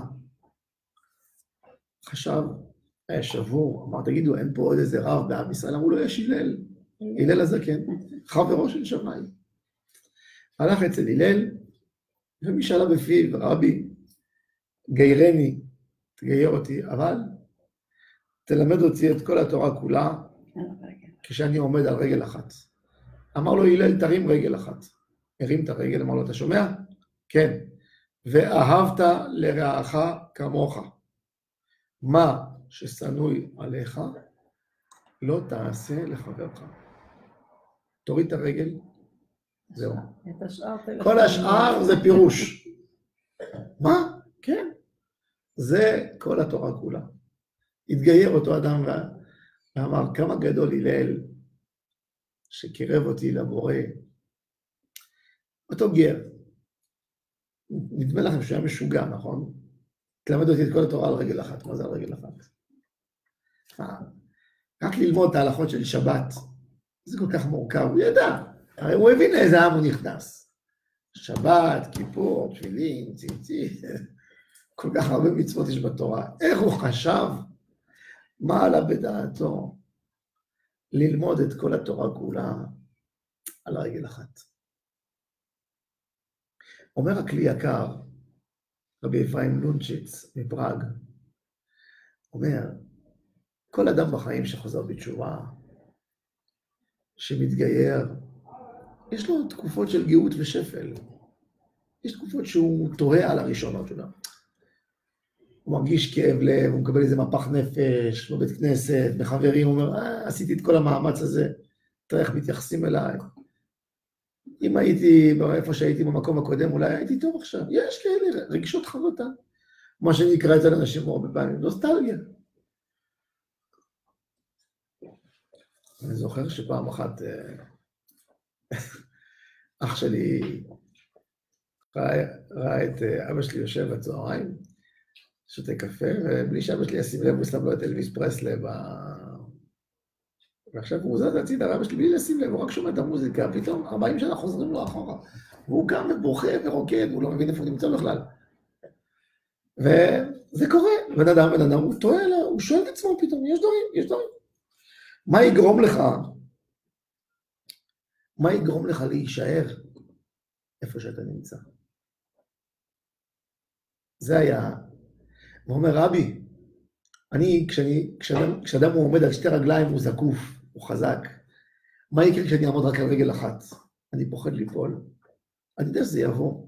Speaker 1: חשב, היה שבור, אמר, תגידו, אין פה עוד איזה רב בעם ישראל? אמרו לו, יש הלל, הלל הזקן, חברו של שמאי. הלך אצל הלל, ומשאלה בפיו, רבי, גיירני, תגייר אותי, אבל תלמד אותי את כל התורה כולה, כשאני עומד על רגל אחת. אמר לו, הלל, תרים רגל אחת. הרים את הרגל, אמר לו, אתה שומע? כן. ואהבת לרעך כמוך. מה ששנוי עליך, לא תעשה לחברך. תוריד את הרגל, זהו. כל השאר זה פירוש. מה? כן. זה כל התורה כולה. התגייר אותו אדם ואמר, כמה גדול הלל שקירב אותי לבורא. אותו גר. נדמה לכם שהוא היה משוגע, נכון? תלמד אותי את כל התורה על רגל אחת. מה זה על רגל אחת? רק ללמוד את ההלכות של שבת, זה כל כך מורכב, הוא ידע. הרי הוא הבין לאיזה עם הוא נכנס. שבת, כיפור, תפילין, ציצית, כל כך הרבה מצוות יש בתורה. איך הוא חשב? מה עלה בדעתו? ללמוד את כל התורה כולה על רגל אחת. אומר הכלי יקר, רבי אפרים לונצ'יץ מפראג, אומר, כל אדם בחיים שחוזר בתשובה, שמתגייר, יש לו תקופות של גאות ושפל. יש תקופות שהוא תוהה על הראשונות שלו. הוא מרגיש כאב לב, הוא מקבל איזה מפח נפש, בבית כנסת, בחברים, הוא אומר, אה, עשיתי את כל המאמץ הזה, תראה איך מתייחסים אליי. אם הייתי, איפה שהייתי במקום הקודם, אולי הייתי טוב עכשיו. יש כאלה רגשות חרטה. מה שנקרא אצל אנשים הרבה פעמים, נוסטלגיה. אני זוכר שפעם אחת, אח שלי ראה, ראה את אבא שלי יושב בצהריים, שותה קפה, ובלי שאבא שלי ישים לב, הוא שם לו את אלוויס פרסלי ב... ועכשיו הוא זז הצידה, אבא שלי בלי לשים לב, הוא רק שומע את המוזיקה, פתאום ארבעים שנה חוזרים לו אחורה, והוא קם ובוכה ורוקד, הוא לא מבין איפה הוא נמצא בכלל. וזה קורה, בן אדם, בן אדם, הוא טועה, הוא שואל את עצמו פתאום, יש דברים, יש דברים. מה יגרום לך, מה יגרום לך להישאר איפה שאתה נמצא? זה היה, הוא אומר, רבי, אני, כשאני, כשאדם, כשאדם הוא עומד על שתי רגליים, הוא זקוף, הוא חזק. מה יקרה כשאני אעמוד רק על רגל אחת? אני פוחד ליפול. אני יודע שזה יבוא.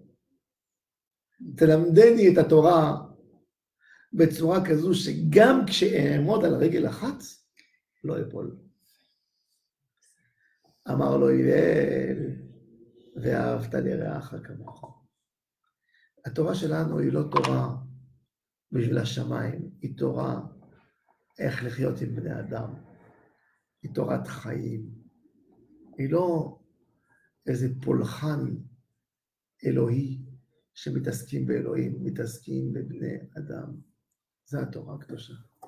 Speaker 1: תלמדני את התורה בצורה כזו שגם כשאעמוד על רגל אחת, לא יפול. אמר לו הלל, ואהבת לרעך כמוך. התורה שלנו היא לא תורה בשביל השמיים, היא תורה איך לחיות עם בני אדם, היא תורת חיים, היא לא איזה פולחן אלוהי שמתעסקים באלוהים, מתעסקים בבני אדם. זה התורה הקדושה.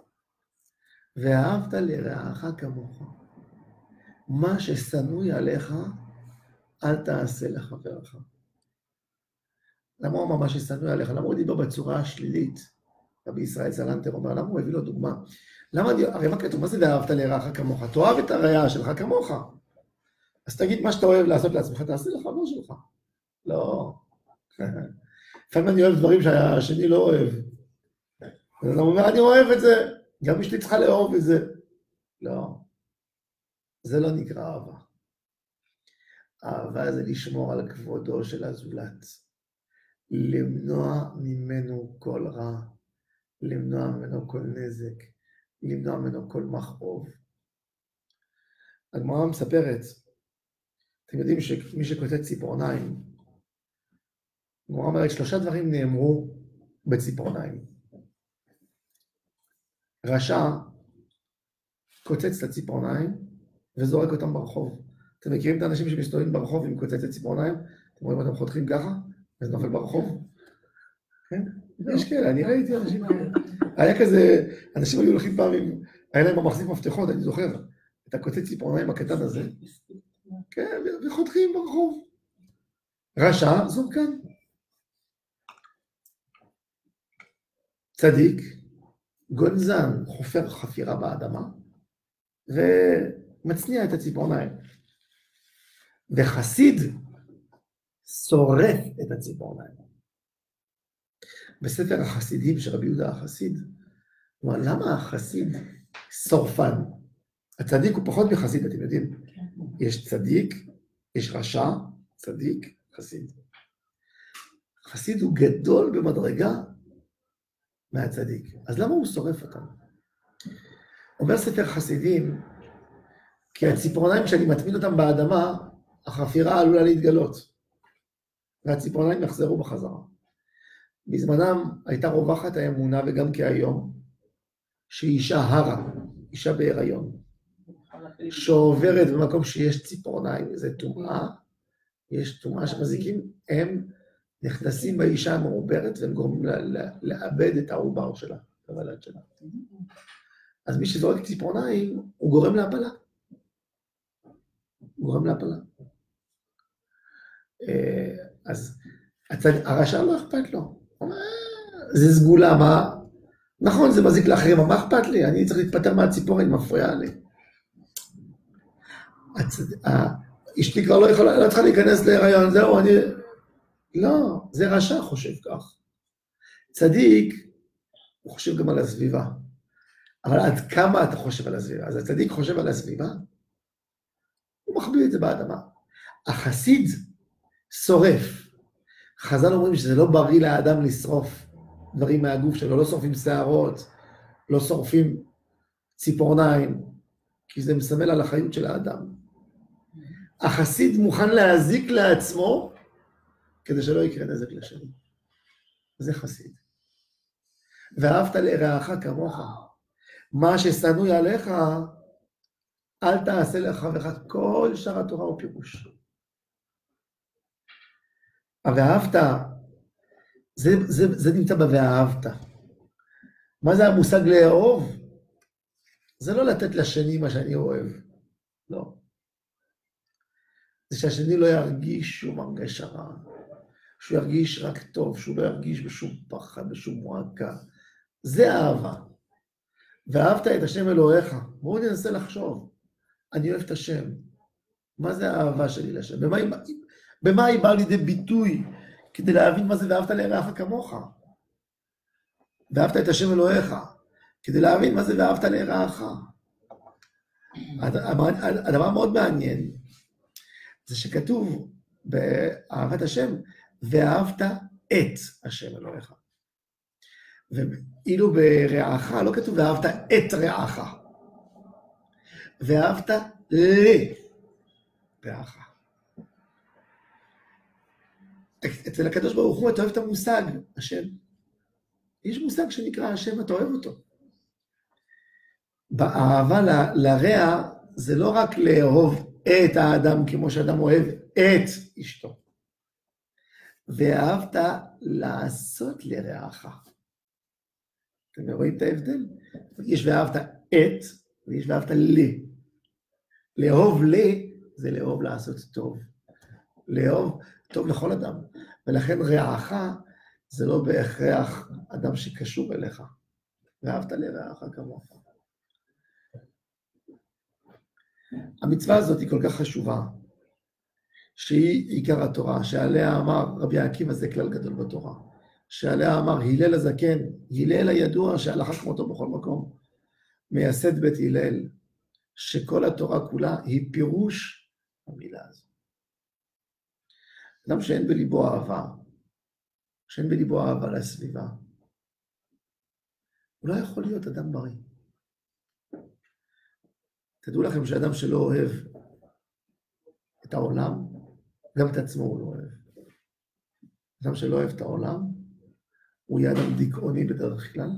Speaker 1: ואהבת לרעך כמוך. מה ששנוי עליך, אל תעשה לחברך. למה הוא אמר מה ששנוי עליך? למה הוא דיבר בצורה השלילית? רבי ישראל סלנטר אומר, למה הוא הביא לו דוגמה? למה, הרי מה כתוב? מה זה ואהבת לרעך כמוך? תאהב את הרעיה שלך כמוך. אז תגיד מה שאתה אוהב לעשות לעצמך, תעשה לחבר שלך. לא. לפעמים אני אוהב דברים שהשני לא אוהב. אז הוא אומר, אני אוהב את זה, גם אשתי צריכה לאהוב את זה. לא. זה לא נקרא אהבה. אהבה זה לשמור על כבודו של הזולת. למנוע ממנו כל רע, למנוע ממנו כל נזק, למנוע ממנו כל מכאוב. הגמרא מספרת, אתם יודעים שמי שכותב ציפורניים, הגמרא אומרת, שלושה דברים נאמרו בציפורניים. רשע קוצץ את הציפורניים וזורק אותם ברחוב. אתם מכירים את האנשים שמסתובבים ברחוב עם קוצצת ציפורניים? אתם רואים אותם חותכים ככה? וזה נופל ברחוב? כן? יש כאלה, אני ראיתי אנשים כאלה. היה כזה, אנשים היו הולכים פעם עם, היה להם במחזיק מפתחות, אני זוכר, את הקוצץ ציפורניים הקטן הזה. כן, וחותכים ברחוב. רשע, זורקן. צדיק, גונזן, חופר חפירה באדמה, ומצניע את הציפורניים. וחסיד שורף את הציפורניים. בספר החסידים של רבי יהודה החסיד, הוא אומר, למה החסיד שורפן? הצדיק הוא פחות מחסיד, אתם יודעים. יש צדיק, יש רשע, צדיק, חסיד. חסיד הוא גדול במדרגה מהצדיק. אז למה הוא שורף אותם? אומר ספר חסידים, כי הציפורניים שאני מטמין אותם באדמה, החפירה עלולה להתגלות, והציפורניים יחזרו בחזרה. בזמנם הייתה רווחת האמונה, וגם כהיום, שאישה הרה, אישה בהיריון, שעוברת במקום שיש ציפורניים, זה טומאה, יש טומאה שמזיקים, הם נכנסים באישה המעוברת, והם גורמים לה, לה, לאבד את העובר שלה, הוולד שלה. אז מי שזורק ציפורניים, הוא גורם להפלה. הוא גורם להפלה. אז הרשע לא אכפת לו. זה סגולה, מה? נכון, זה מזיק לאחרים, מה אכפת לי? אני צריך להתפטר מהציפורן, מפריע לי. אשתי כבר לא יכולה, לא צריכה להיכנס להיריון, זהו, אני... לא, זה רשע חושב כך. צדיק, הוא חושב גם על הסביבה. אבל עד כמה אתה חושב על הסביבה? אז הצדיק חושב על הסביבה, הוא מחביא את זה באדמה. החסיד שורף, חז"ל אומרים שזה לא בריא לאדם לשרוף דברים מהגוף שלו, לא שורפים שערות, לא שורפים ציפורניים, כי זה מסמל על החיות של האדם. החסיד מוכן להזיק לעצמו, כדי שלא יקרה נזק לשני. זה חסיד. ואהבת לרעך כמוך. מה ששנוא עליך, אל תעשה לחברך. כל שאר התורה הוא פירוש. ואהבת, זה, זה, זה נמצא ב"ואהבת". מה זה המושג לאהוב? זה לא לתת לשני מה שאני אוהב. לא. זה שהשני לא ירגיש שום הרגשה רע. שהוא ירגיש רק טוב, שהוא לא ירגיש בשום פחד, בשום מועקה. זה אהבה. ואהבת את השם אלוהיך. בואו ננסה לחשוב. אני אוהב את השם. מה זה האהבה שלי לשם? במה היא, במה היא באה לידי ביטוי כדי להבין מה זה ואהבת לרעך כמוך? ואהבת את השם אלוהיך. כדי להבין מה זה ואהבת לרעך. הדבר מאוד מעניין זה שכתוב באהבת השם, ואהבת את השם אלוהיך. ואילו ברעך לא כתוב ואהבת את רעך. ואהבת לרעך. אצל הקדוש ברוך הוא אתה אוהב את המושג, השם. יש מושג שנקרא השם, אתה אוהב אותו. באהבה ל, לרע זה לא רק לאהוב את האדם כמו שאדם אוהב את אשתו. ואהבת לעשות לרעך. אתם רואים את ההבדל? יש ואהבת את, ויש ואהבת ל. לאהוב ל זה לאהוב לעשות טוב. לאהוב טוב לכל אדם. ולכן רעך זה לא בהכרח אדם שקשור אליך. ואהבת לרעך כמוך. המצווה הזאת היא כל כך חשובה, שהיא עיקר התורה, שעליה אמר רבי עקיבא, זה כלל גדול בתורה, שעליה אמר הלל הזקן, הלל הידוע שהלכה כמותו בכל מקום, מייסד בית הלל, שכל התורה כולה היא פירוש המילה הזו. אדם שאין בליבו אהבה, שאין בליבו אהבה לסביבה, הוא לא יכול להיות אדם בריא. תדעו לכם שאדם שלא אוהב את העולם, גם את עצמו הוא לא אוהב. אדם שלא אוהב את העולם, הוא יהיה אדם דיכאוני בדרך כלל.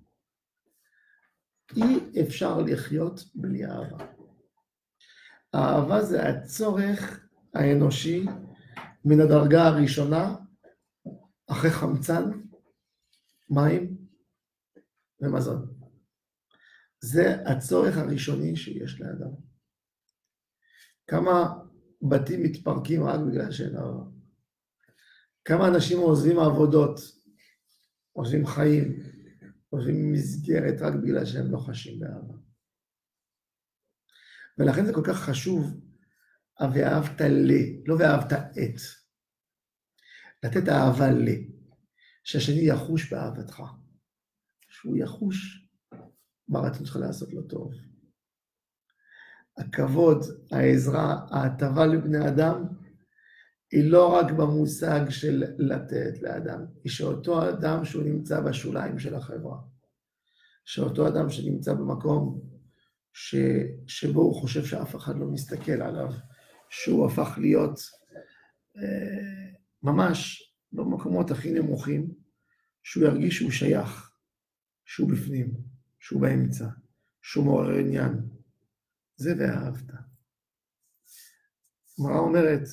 Speaker 1: אי אפשר לחיות בלי אהבה. האהבה זה הצורך האנושי מן הדרגה הראשונה, אחרי חמצן, מים ומזון. זה הצורך הראשוני שיש לאדם. כמה בתים מתפרקים רק בגלל שאין אהבה. כמה אנשים עוזבים עבודות, עוזבים חיים, עוזבים מסגרת רק בגלל שהם לא חשים באהבה. ולכן זה כל כך חשוב, ואהבת ל, לא ואהבת את. לתת אהבה ל, שהשני יחוש באהבתך. שהוא יחוש ברצון שלך לעשות לו טוב. הכבוד, העזרה, ההטבה לבני אדם, היא לא רק במושג של לתת לאדם, היא שאותו אדם שהוא נמצא בשוליים של החברה, שאותו אדם שנמצא במקום ש... שבו הוא חושב שאף אחד לא מסתכל עליו, שהוא הפך להיות אה, ממש במקומות הכי נמוכים, שהוא ירגיש שהוא שייך, שהוא בפנים, שהוא באמצע, שהוא מעורר עניין. זה ואהבת. הגמרא אומרת,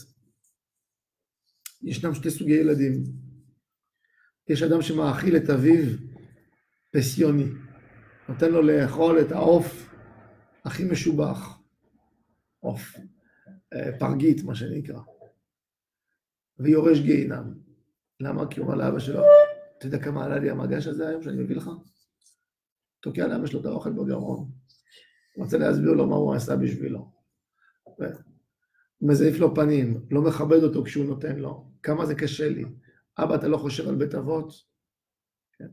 Speaker 1: ישנם שתי סוגי ילדים. יש אדם שמאכיל את אביו פסיוני, נותן לו לאכול את העוף הכי משובח, עוף, פרגית מה שנקרא, ויורש גיהינם. למה? כי הוא אומר לאבא שלו, אתה יודע כמה עלה לי המגש הזה היום שאני מביא לך? תוקע לאבא שלו את האוכל בגרון. הוא רוצה להסביר לו מה הוא עשה בשבילו. מזעיף לו פנים, לא מכבד אותו כשהוא נותן לו. כמה זה קשה לי. אבא, אתה לא חושב על בית אבות? כן.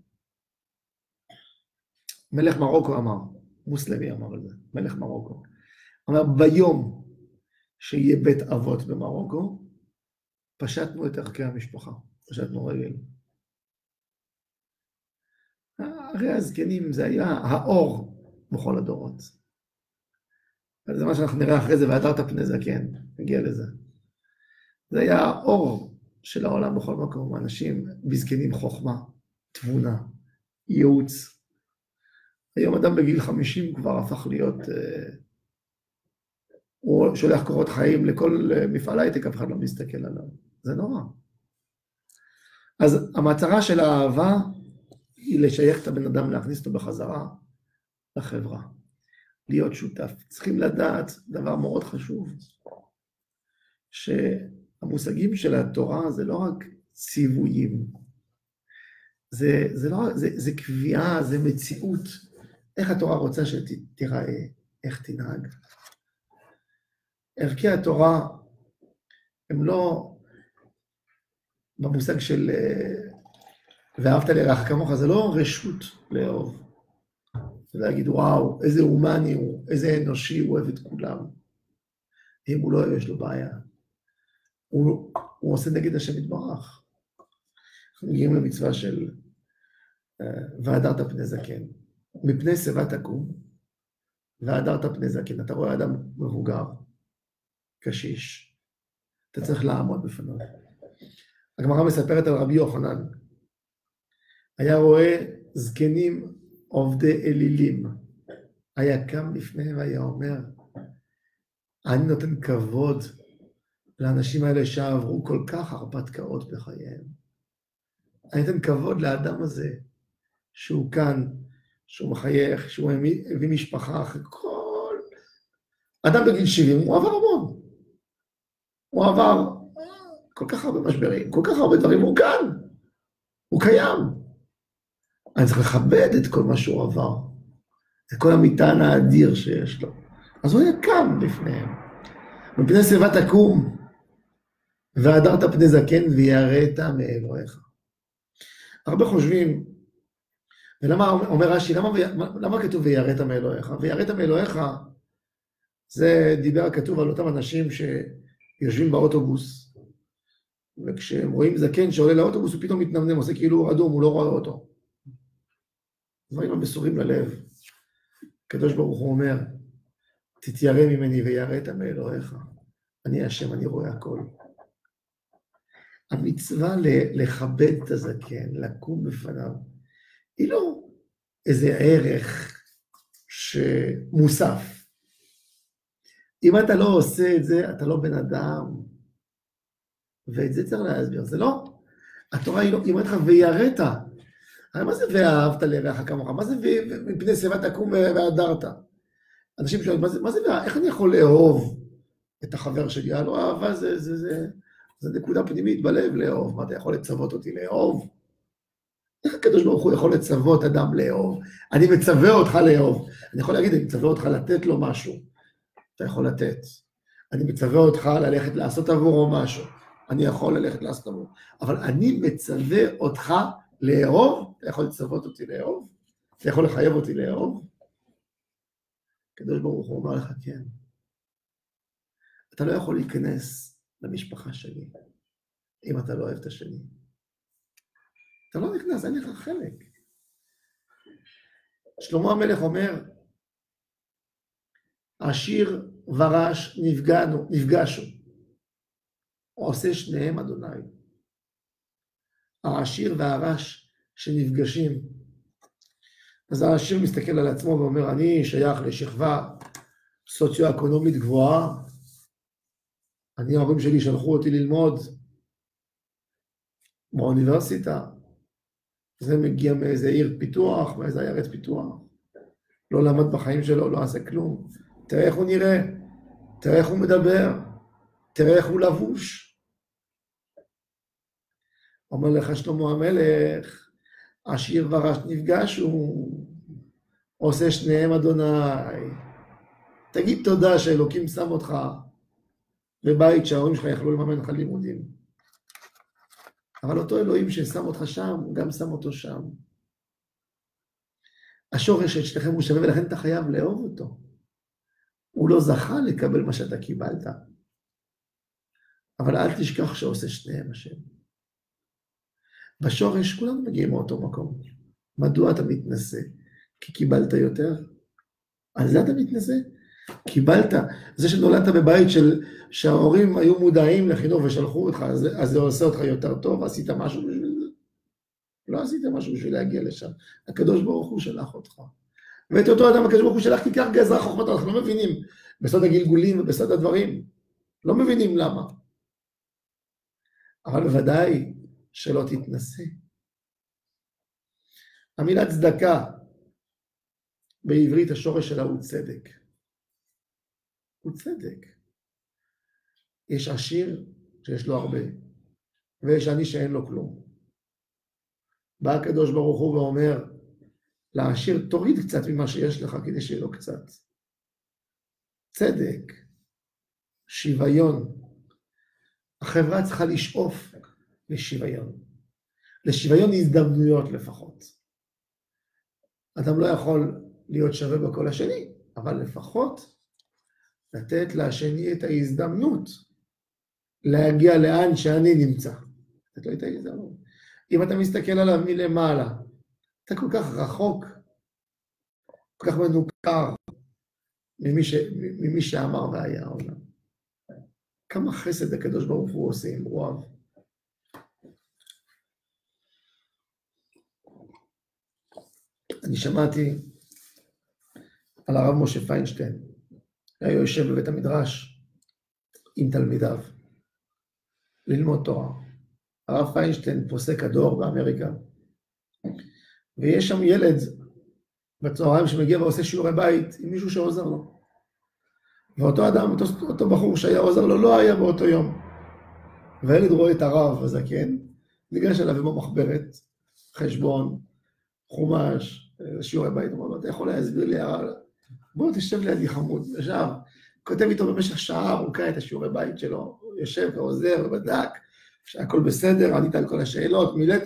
Speaker 1: מלך מרוקו אמר, מוסלמי אמר את זה, מלך מרוקו. אמר, ביום שיהיה בית אבות במרוקו, פשטנו את ערכי המשפחה. פשטנו רגל. הרי הזקנים זה היה האור בכל הדורות. זה מה שאנחנו נראה אחרי זה, והדרת פני זקן, נגיע לזה. זה היה האור של העולם בכל מקום, אנשים בזקנים חוכמה, תבונה, ייעוץ. היום אדם בגיל חמישים כבר הפך להיות, אה, הוא שולח קורות חיים לכל מפעל הייטק, אף אחד לא מסתכל עליו. זה נורא. אז המטרה של האהבה היא לשייך את הבן אדם, להכניס אותו בחזרה לחברה, להיות שותף. צריכים לדעת דבר מאוד חשוב, שהמושגים של התורה זה לא רק ציוויים, זה, זה, לא, זה, זה קביעה, זה מציאות, איך התורה רוצה שתיראה, איך תנהג. ערכי התורה הם לא במושג של ואהבת לרעך כמוך, זה לא רשות לאהוב. ולהגיד, וואו, איזה הומני הוא, איזה אנושי, הוא אוהב את כולם. אם הוא לא אוהב, יש לו בעיה. הוא, הוא עושה נגד השם יתברך. אנחנו מגיעים למצווה של uh, והדרת פני זקן. מפני שיבה תקום, והדרת פני זקן. אתה רואה אדם מבוגר, קשיש. אתה צריך לעמוד בפניו. הגמרא מספרת על רבי יוחנן. היה רואה זקנים עובדי אלילים. היה קם לפניהם והיה אומר, אני נותן כבוד לאנשים האלה שעברו כל כך הרפתקאות בחייהם. אני נותן כבוד לאדם הזה, שהוא כאן, שהוא מחייך, שהוא הביא משפחה אחרי כל... אדם בגיל שבעים, הוא עבר המון. הוא עבר כל כך הרבה משברים, כל כך הרבה דברים, הוא כאן. הוא קיים. אני צריך לכבד את כל מה שהוא עבר. את כל המטען האדיר שיש לו. אז הוא היה קם לפניהם. מפני שיבה תקום, והדרת פני זקן ויראת מאלוהיך. הרבה חושבים, ולמה אומר רש"י, למה, למה כתוב ויראת מאלוהיך? ויראת מאלוהיך, זה דיבר הכתוב על אותם אנשים שיושבים באוטובוס, וכשהם רואים זקן שעולה לאוטובוס, הוא פתאום מתנמנם, עושה כאילו הוא אדום, הוא לא רואה אותו. דברים המסורים ללב. הקדוש ברוך הוא אומר, תתיירא ממני ויראת מאלוהיך. אני השם, אני רואה הכל. המצווה לכבד את הזקן, לקום בפניו, היא לא איזה ערך שמוסף. אם אתה לא עושה את זה, אתה לא בן אדם. ואת זה צריך להסביר. זה לא, התורה היא לא, היא אומרת לך, ויראת. מה זה ואהבת לרעך כמוך? מה זה מפני שיבה תקום והדרת? אנשים שואלים, מה זה, מה זה, איך אני יכול לאהוב את החבר שלי? הלא, אהבה זה, זה, זה, זה נקודה פנימית בלב לאהוב. מה אתה יכול לצוות אותי לאהוב? איך הקדוש ברוך הוא יכול לצוות אדם לאהוב? אני מצווה אותך לאהוב. אני יכול להגיד, אני מצווה אותך לתת לו משהו. אתה יכול לתת. אני מצווה אותך ללכת לעשות עבורו משהו. אני יכול ללכת לעשות עבורו. אבל אני מצווה אותך לאהוב. אתה יכול לצוות אותי לאהוב? אתה יכול לחייב אותי לאהוב? הקדוש ברוך הוא אומר לך, כן. אתה לא יכול להיכנס למשפחה שלי, אם אתה לא אוהב את השני. אתה לא נכנס, אין לך חלק. שלמה המלך אומר, עשיר ורש נפגענו, נפגשו. עושה שניהם אדוני. העשיר והרש שנפגשים. אז העשיר מסתכל על עצמו ואומר, אני שייך לשכבה סוציו-אקונומית גבוהה, אני, ההורים שלי שלחו אותי ללמוד באוניברסיטה, זה מגיע מאיזה עיר פיתוח, מאיזה ארץ פיתוח, לא למד בחיים שלו, לא עשה כלום, תראה איך הוא נראה, תראה איך הוא מדבר, תראה איך הוא לבוש. אומר לך שלמה המלך, עשיר ורש נפגשו, עושה שניהם אדוני. תגיד תודה שאלוקים שם אותך בבית שההורים שלך יכלו לממן לך לימודים. אבל אותו אלוהים ששם אותך שם, גם שם אותו שם. השורש של שניכם הוא שווה, ולכן אתה חייב לאהוב אותו. הוא לא זכה לקבל מה שאתה קיבלת. אבל אל תשכח שעושה שניהם השם. בשורש כולנו מגיעים מאותו מקום. מדוע אתה מתנשא? כי קיבלת יותר? על זה אתה מתנשא? קיבלת. זה שנולדת בבית של, שההורים היו מודעים לחינוך ושלחו אותך, אז, אז זה עושה אותך יותר טוב, עשית משהו בשביל זה? לא עשית משהו בשביל להגיע לשם. הקדוש ברוך הוא שלח אותך. ואת אותו אדם הקדוש ברוך הוא שלח, תיקח גזרה חוכמת, אנחנו לא מבינים בסוד הגלגולים ובסוד הדברים. לא מבינים למה. אבל בוודאי שלא תתנשא. המילה צדקה, בעברית השורש שלה הוא צדק. הוא צדק. יש עשיר שיש לו הרבה, ויש עני שאין לו כלום. בא הקדוש ברוך הוא ואומר, לעשיר תוריד קצת ממה שיש לך כדי שיהיה לו קצת. צדק, שוויון. החברה צריכה לשאוף לשוויון. לשוויון הזדמנויות לפחות. אדם לא יכול להיות שווה בכל השני, אבל לפחות לתת לשני את ההזדמנות להגיע לאן שאני נמצא. לתת לו את ההזדמנות. אם אתה מסתכל עליו מלמעלה, אתה כל כך רחוק, כל כך מנוכר ממי, ש... ממי שאמר והיה העולם. כמה חסד הקדוש ברוך הוא עושה עם רועב. אני שמעתי על הרב משה פיינשטיין, היה יושב בבית המדרש עם תלמידיו, ללמוד תורה. הרב פיינשטיין פוסק הדור באמריקה, ויש שם ילד בצהריים שמגיע ועושה שיעורי בית עם מישהו שעוזר לו. ואותו אדם, אותו, אותו בחור שהיה עוזר לו, לא היה באותו יום. והילד רואה את הרב הזקן, ניגש אליו עם המחברת, חשבון, חומש, שיעורי בית, אומר לו, אתה יכול להסביר לי, בוא תשב לידי חמוד, ישב, כותב איתו במשך שעה ארוכה את השיעורי בית שלו, יושב ועוזר ובדק, שהכל בסדר, ענית על כל השאלות, מילאת.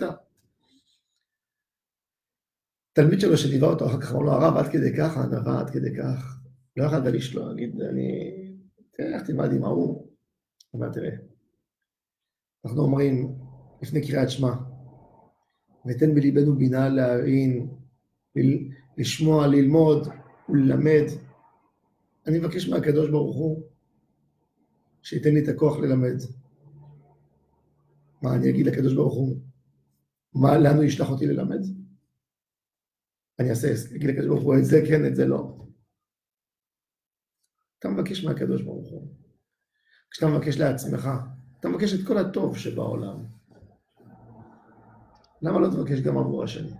Speaker 1: תלמיד שלו שליווה אותו, אחר כך אמר לו, הרב, עד כדי כך, ענווה, עד כדי כך, לא יכולת לשלוח, להגיד, אני, תראה, איך תלמד עם ההוא. הוא אומר, תראה, אנחנו אומרים, לפני קריאת שמע, ותן בליבנו בינה להבין, לשמוע, ללמוד וללמד. אני מבקש מהקדוש ברוך הוא, שייתן לי את הכוח ללמד. מה, אני אגיד לקדוש ברוך הוא, מה, לאן הוא ישלח אותי ללמד? אני אעשה, אגיד לקדוש ברוך הוא, את זה כן, את זה לא. אתה מבקש מהקדוש ברוך הוא. כשאתה מבקש לעצמך, אתה מבקש את כל הטוב שבעולם. למה לא תבקש גם עבור השני?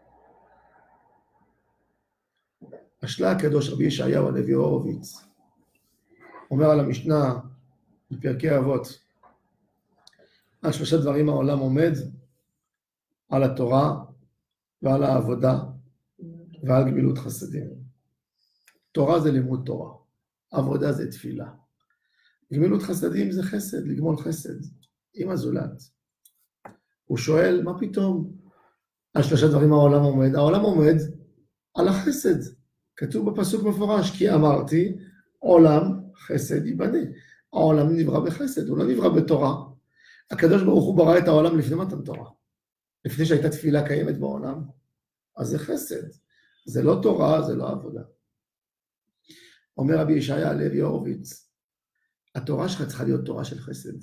Speaker 1: השלה הקדוש רבי ישעיהו הנביא הורוביץ, אומר על המשנה בפרקי אבות, על שלושה דברים העולם עומד, על התורה ועל העבודה ועל גמילות חסדים. תורה זה לימוד תורה, עבודה זה תפילה. גמילות חסדים זה חסד, לגמול חסד, עם הזולת. הוא שואל, מה פתאום? על שלושה דברים העולם עומד. העולם עומד על החסד. כתוב בפסוק מפורש, כי אמרתי, עולם חסד ייבנה. העולם נברא בחסד, הוא לא נברא בתורה. הקדוש ברוך הוא ברא את העולם לפני מתן תורה. לפני שהייתה תפילה קיימת בעולם. אז זה חסד. זה לא תורה, זה לא עבודה. אומר רבי ישעיה הלוי הורוביץ, התורה שלך צריכה להיות תורה של חסד.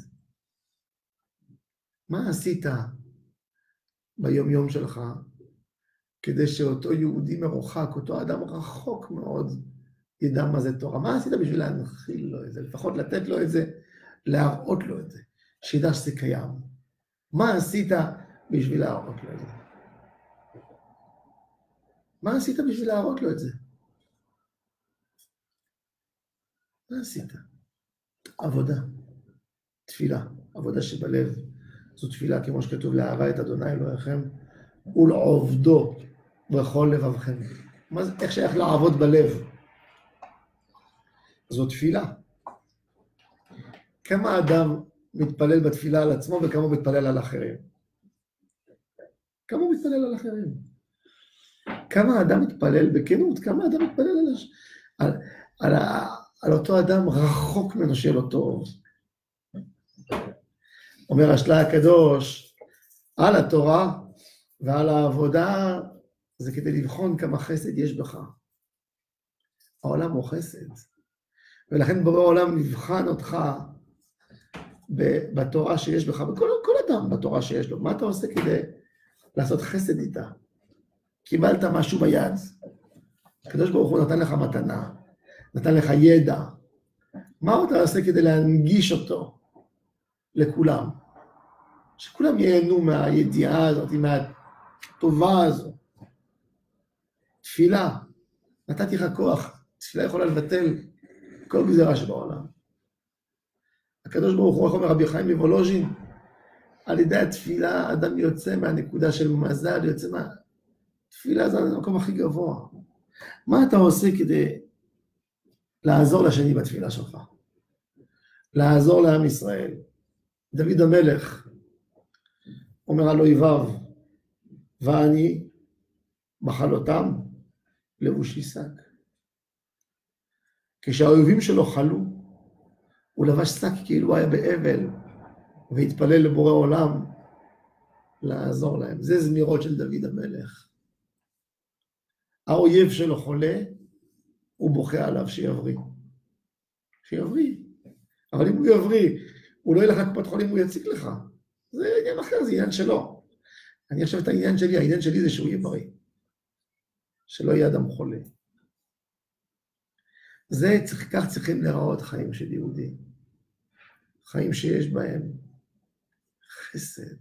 Speaker 1: מה עשית ביום יום שלך כדי שאותו יהודי מרוחק, אותו אדם רחוק מאוד, ידע מה זה תורה? מה עשית בשביל להנחיל לו את זה? לפחות לתת לו את זה, להראות לו את זה, שידע שזה קיים. מה עשית בשביל להראות לו את זה? מה עשית בשביל להראות לו את זה? מה עשית? עבודה, תפילה, עבודה שבלב. זו תפילה כמו שכתוב, לאהבה את אדוני אלוהיכם ולעובדו בכל לבבכם. מה זה, איך שייך לעבוד בלב? זו תפילה. כמה אדם מתפלל בתפילה על עצמו וכמה הוא מתפלל על אחרים? כמה הוא מתפלל על אחרים? כמה אדם מתפלל בכנות? כמה אדם מתפלל על, הש... על, על, על, על אותו אדם רחוק ממנו שיהיה לו טוב? אומר השלה הקדוש, על התורה ועל העבודה, זה כדי לבחון כמה חסד יש בך. העולם הוא חסד, ולכן בורא העולם נבחן אותך בתורה שיש בך, וכל כל אדם בתורה שיש לו. מה אתה עושה כדי לעשות חסד איתה? קיבלת משהו ביד, הקדוש ברוך הוא נתן לך מתנה, נתן לך ידע. מה אתה עושה כדי להנגיש אותו לכולם? שכולם ייהנו מהידיעה הזאת, מהטובה הזאת. תפילה, נתתי לך כוח, תפילה יכולה לבטל כל גזירה שבעולם. הקדוש ברוך הוא, אומר רבי חיים מוולוז'ין, על ידי התפילה אדם יוצא מהנקודה של מזל, יוצא מה... תפילה זה המקום הכי גבוה. מה אתה עושה כדי לעזור לשני בתפילה שלך? לעזור לעם ישראל. דוד המלך אומר על אויביו, ואני בחלותם לבושי שק. כשהאויבים שלו חלו, הוא לבש שק כאילו היה באבל, והתפלל לבורא עולם לעזור להם. זה זמירות של דוד המלך. האויב שלו חולה, הוא בוכה עליו שיבריא. שיבריא. אבל אם הוא יבריא, הוא לא ילך לקופת חולים, הוא יציק לך. זה עניין אחר, זה עניין שלו. אני חושב את העניין שלי, העניין שלי זה שהוא יהיה בריא. שלא יהיה אדם חולה. זה, כך צריכים לראות חיים של יהודי. חיים שיש בהם חסד.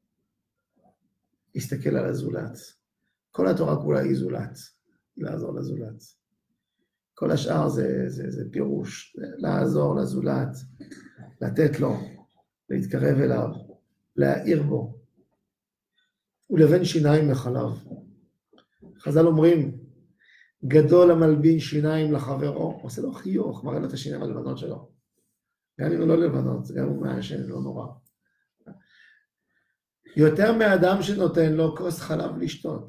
Speaker 1: להסתכל על הזולת. כל התורה כולה היא זולת, לעזור לזולת. כל השאר זה, זה, זה פירוש, לעזור לזולת, לתת לו, להתקרב אליו, להאיר בו. ולבן שיניים לחלב. חז"ל אומרים, גדול המלבין שיניים לחברו, עושה לו חיוך, מראה לו את השיניים הלבנות שלו. גם אם הוא לא לבנות, גם אם הוא מהשן, לא נורא. יותר מאדם שנותן לו כוס חלב לשתות.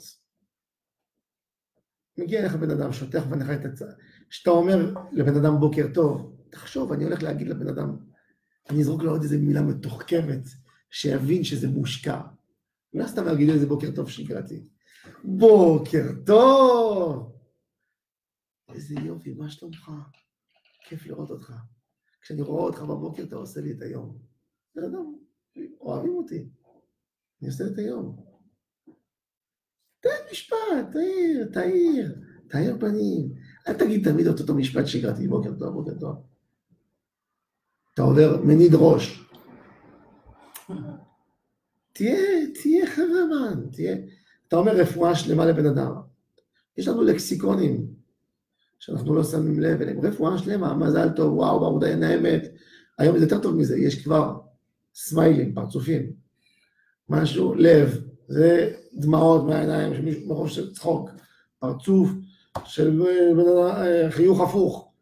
Speaker 1: מגיע אליך בן אדם, שוטח בנך את הצעה. שאתה אומר לבן אדם בוקר טוב, תחשוב, אני הולך להגיד לבן אדם, אני אזרוק לו עוד איזו מילה מתוחכמת, שיבין שזה מושקע. לא סתם להגיד איזה בוקר טוב שגרתי. בוקר טוב! איזה יופי, מה שלומך? כיף לראות אותך. כשאני רואה אותך בבוקר, אתה עושה לי את היום. בן אדם, אוהבים אותי. אני עושה את היום. תן משפט, תאיר, תאיר, תאיר פנים. אל תגיד תמיד את אותו משפט שגרתי, בוקר טוב, בוקר טוב. אתה עובר מניד ראש. תהיה, תהיה חברמן, תהיה. אתה אומר רפואה שלמה לבן אדם. יש לנו לקסיקונים שאנחנו לא שמים לב אליהם. רפואה שלמה, מזל טוב, וואו, בעבודה אין האמת. היום זה יותר טוב מזה, יש כבר סמיילים, פרצופים. משהו, לב, זה דמעות מהעיניים, שמישהו מרוב של צחוק, פרצוף של חיוך הפוך.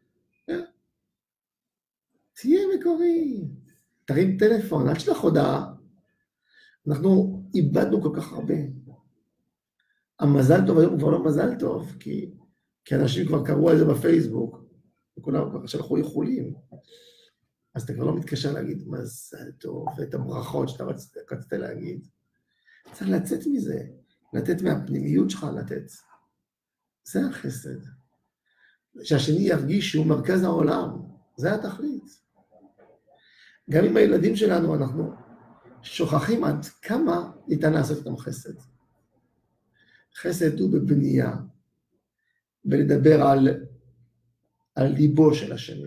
Speaker 1: תהיה מקורי, תרים טלפון, אל תשלח הודעה. אנחנו איבדנו כל כך הרבה. המזל טוב היום כבר לא מזל טוב, כי, כי אנשים כבר קראו על זה בפייסבוק, וכולם כבר שלחו איחולים. אז אתה כבר לא מתקשר להגיד מזל טוב, ואת הברכות שאתה רצית, רצית להגיד. צריך לצאת מזה, לתת מהפנימיות שלך, לתת. זה החסד. שהשני ירגיש שהוא מרכז העולם, זה התכלית. גם עם הילדים שלנו אנחנו שוכחים עד כמה ניתן לעשות איתם חסד. חסד הוא בבנייה, ולדבר על, על ליבו של השני.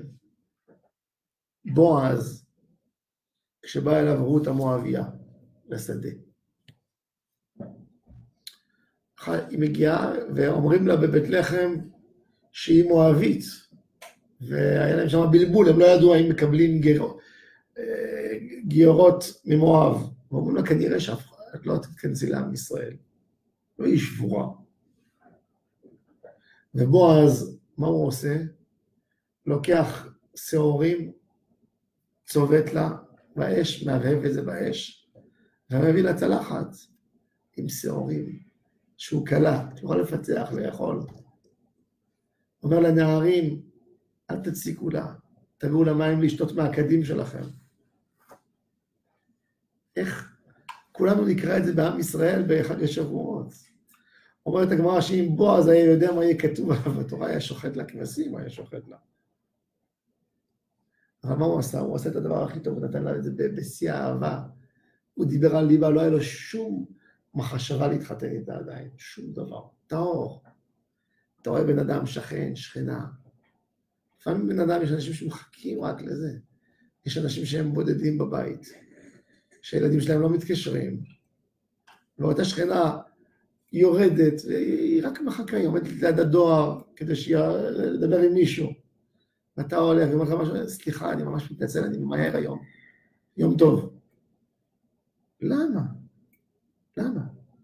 Speaker 1: בועז, כשבא אליו רות המואביה לשדה. היא מגיעה ואומרים לה בבית לחם שהיא מואבית, והיה להם שם בלבול, הם לא ידעו האם מקבלים גר... גיורות ממואב. ואומרים לה כנראה שאת לא תתכנסי לעם ישראל. לא היא שבורה. ובועז, מה הוא עושה? לוקח שעורים, צובט לה באש, מערב את זה באש, ומביא לה צלחת עם שעורים, שהוא קלה, תוכל לפצח לאכול. אומר לנערים, אל תציקו לה, תביאו לה מים לשתות מהקדים שלכם. איך כולנו נקרא את זה בעם ישראל בחג השבועות. אומרת הגמרא שאם בועז היה יודע מה יהיה כתוב עליו בתורה, היה שוחט לה כבשים, היה שוחט לה. אבל מה הוא עשה? הוא עשה את הדבר הכי טוב, הוא נתן לה את זה בשיא האהבה. הוא דיבר על ליבה, לא היה לו שום מחשבה להתחתן איתה עדיין, שום דבר. טהור. אתה רואה בן אדם שכן, שכנה. לפעמים בן אדם יש אנשים שמחכים רק לזה. יש אנשים שהם בודדים בבית, שהילדים שלהם לא מתקשרים. ואותה שכנה היא יורדת, והיא רק מחכה, היא עומדת ליד הדואר כדי שידבר עם מישהו. ואתה הולך ואומר לך משהו, סליחה, אני ממש מתנצל, אני ממהר היום. יום טוב. למה? למה?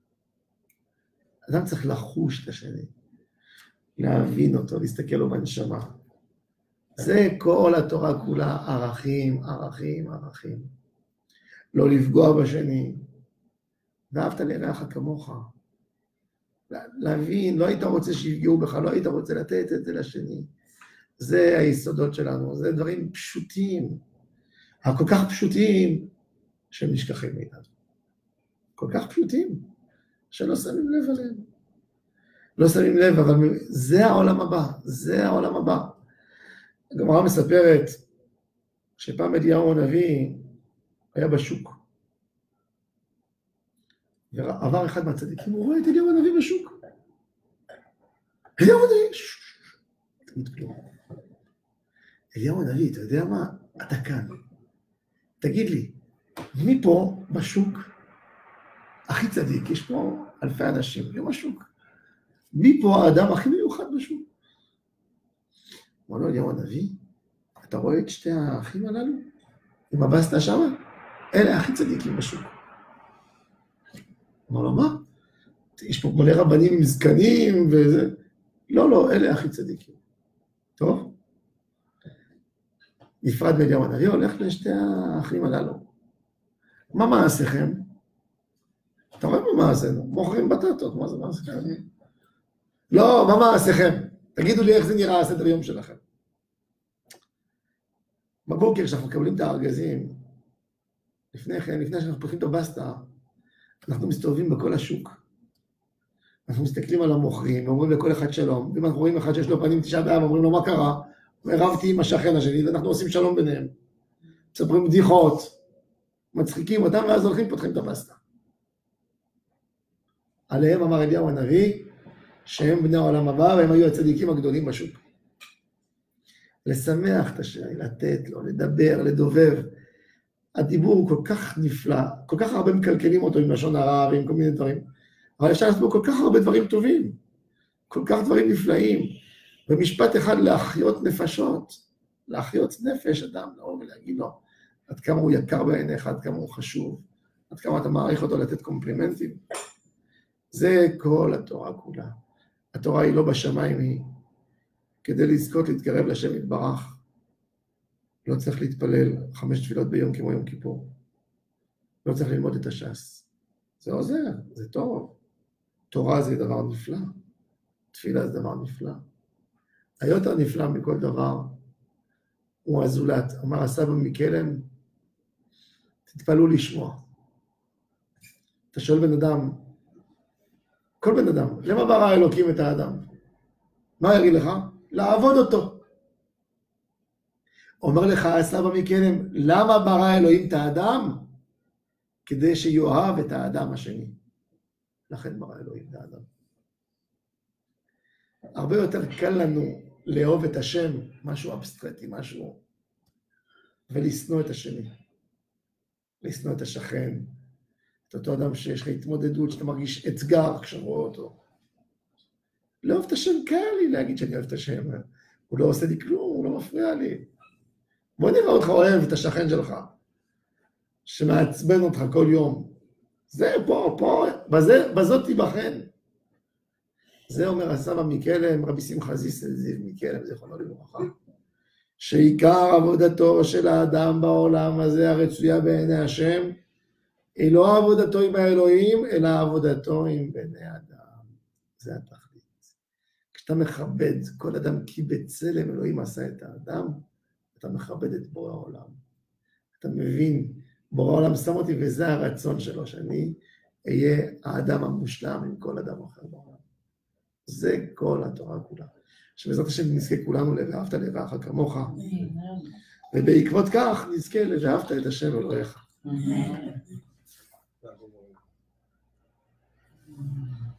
Speaker 1: אדם צריך לחוש את השני, להבין אותו, להסתכל לו בנשמה. זה כל התורה כולה, ערכים, ערכים, ערכים. לא לפגוע בשני. ואהבת לרעך כמוך. להבין, לא היית רוצה שיפגעו בך, לא היית רוצה לתת את זה לשני. זה היסודות שלנו, זה דברים פשוטים. הכל כך פשוטים שהם נשכחים מאיתנו. כל כך פשוטים, שלא שמים לב עליהם. לא שמים לב, אבל זה העולם הבא, זה העולם הבא. הגמרא מספרת שפעם אליהו הנביא היה בשוק. ועבר אחד מהצדיקים, הוא רואה את אליהו הנביא בשוק. אליהו הנביא, תגיד כלום. אליהו הנביא, אתה יודע מה? אתה כאן. תגיד לי, מי פה בשוק הכי צדיק? יש פה אלפי אנשים, יום השוק. מי פה האדם הכי מיוחד בשוק? אמר לו אליהו הנביא, אתה רואה את שתי האחים הללו? עם הבסטה שמה? אלה הכי צדיקים בשוק. אמר לו, מה? יש פה מלא רבנים עם זקנים וזה. לא, לא, אלה הכי צדיקים. טוב? נפרד מאליהו הנביא, הולך לשתי האחים הללו. מה מעשיכם? אתה רואה מה מעשינו? מוכרים בטטות, מה זה מעשיכם? לא, מה מעשיכם? תגידו לי איך זה נראה הסדר יום שלכם. בבוקר כשאנחנו מקבלים את הארגזים, לפני כן, לפני שאנחנו פותחים את הבסטה, אנחנו מסתובבים בכל השוק. אנחנו מסתכלים על המוכרים, ואומרים לכל אחד שלום, ואם אנחנו רואים אחד שיש לו פנים תשעה באב, אומרים לו מה קרה? רבתי עם השכן השני, ואנחנו עושים שלום ביניהם. מספרים בדיחות, מצחיקים אותם, ואז הולכים פותחים את הבסטה. עליהם אמר אליהו הנביא, שהם בני העולם הבא, והם היו הצדיקים הגדולים בשוק. לשמח את השני, לתת לו, לדבר, לדובב. הדיבור הוא כל כך נפלא, כל כך הרבה מקלקלים אותו עם לשון הרע ועם כל מיני דברים, אבל אפשר לעשות בו כל כך הרבה דברים טובים, כל כך דברים נפלאים, במשפט אחד להחיות נפשות, להחיות נפש אדם, לאור ולהגיד לו, עד כמה הוא יקר בעיניך, עד כמה הוא חשוב, עד כמה אתה מעריך אותו לתת קומפלימנטים. זה כל התורה כולה. התורה היא לא בשמיים, היא כדי לזכות להתקרב לשם יתברך. לא צריך להתפלל חמש תפילות ביום כמו יום כיפור. לא צריך ללמוד את הש"ס. זה עוזר, זה טוב. תורה זה דבר נפלא. תפילה זה דבר נפלא. היותר נפלא מכל דבר הוא הזולת. אמר הסבא מקלם, תתפלאו לשמוע. אתה שואל בן אדם, כל בן אדם, למה ברא אלוקים את האדם? מה יגיד לך? לעבוד אותו. אומר לך הסבא מקלם, למה ברא אלוהים את האדם? כדי שיאהב את האדם השני. לכן ברא אלוהים את האדם. הרבה יותר קל לנו לאהוב את השם, משהו אבסטרטי, משהו, ולשנוא את השני. לשנוא את השכן, את אותו אדם שיש לך התמודדות, שאתה מרגיש אתגר כשרואה אותו. לאהוב את השם קל לי להגיד שאני אוהב את השם. הוא לא עושה לי כלום, הוא לא מפריע לי. בוא נראה אותך אוהב את השכן שלך, שמעצבן אותך כל יום. זה פה, פה, בזה, בזאת תיבחן. זה אומר הסבא מקלם, רבי שמחה זיסל זיו מקלם, זיכרונו לברכה, שעיקר עבודתו של האדם בעולם הזה הרצויה בעיני השם, היא לא עבודתו עם האלוהים, אלא עבודתו עם בני אדם. זה התכלית. כשאתה מכבד, כל אדם כי בצלם אלוהים עשה את האדם, אתה מכבד את בורא העולם. אתה מבין בורא העולם שם אותי, וזה הרצון שלו, שאני אהיה האדם המושלם עם כל אדם אחר בעולם. זה כל התורה כולה. שבעזרת השם נזכה כולנו ל"ואהבת לרעך כמוך", ובעקבות כך נזכה ל"ואהבת את השם אלוהיך".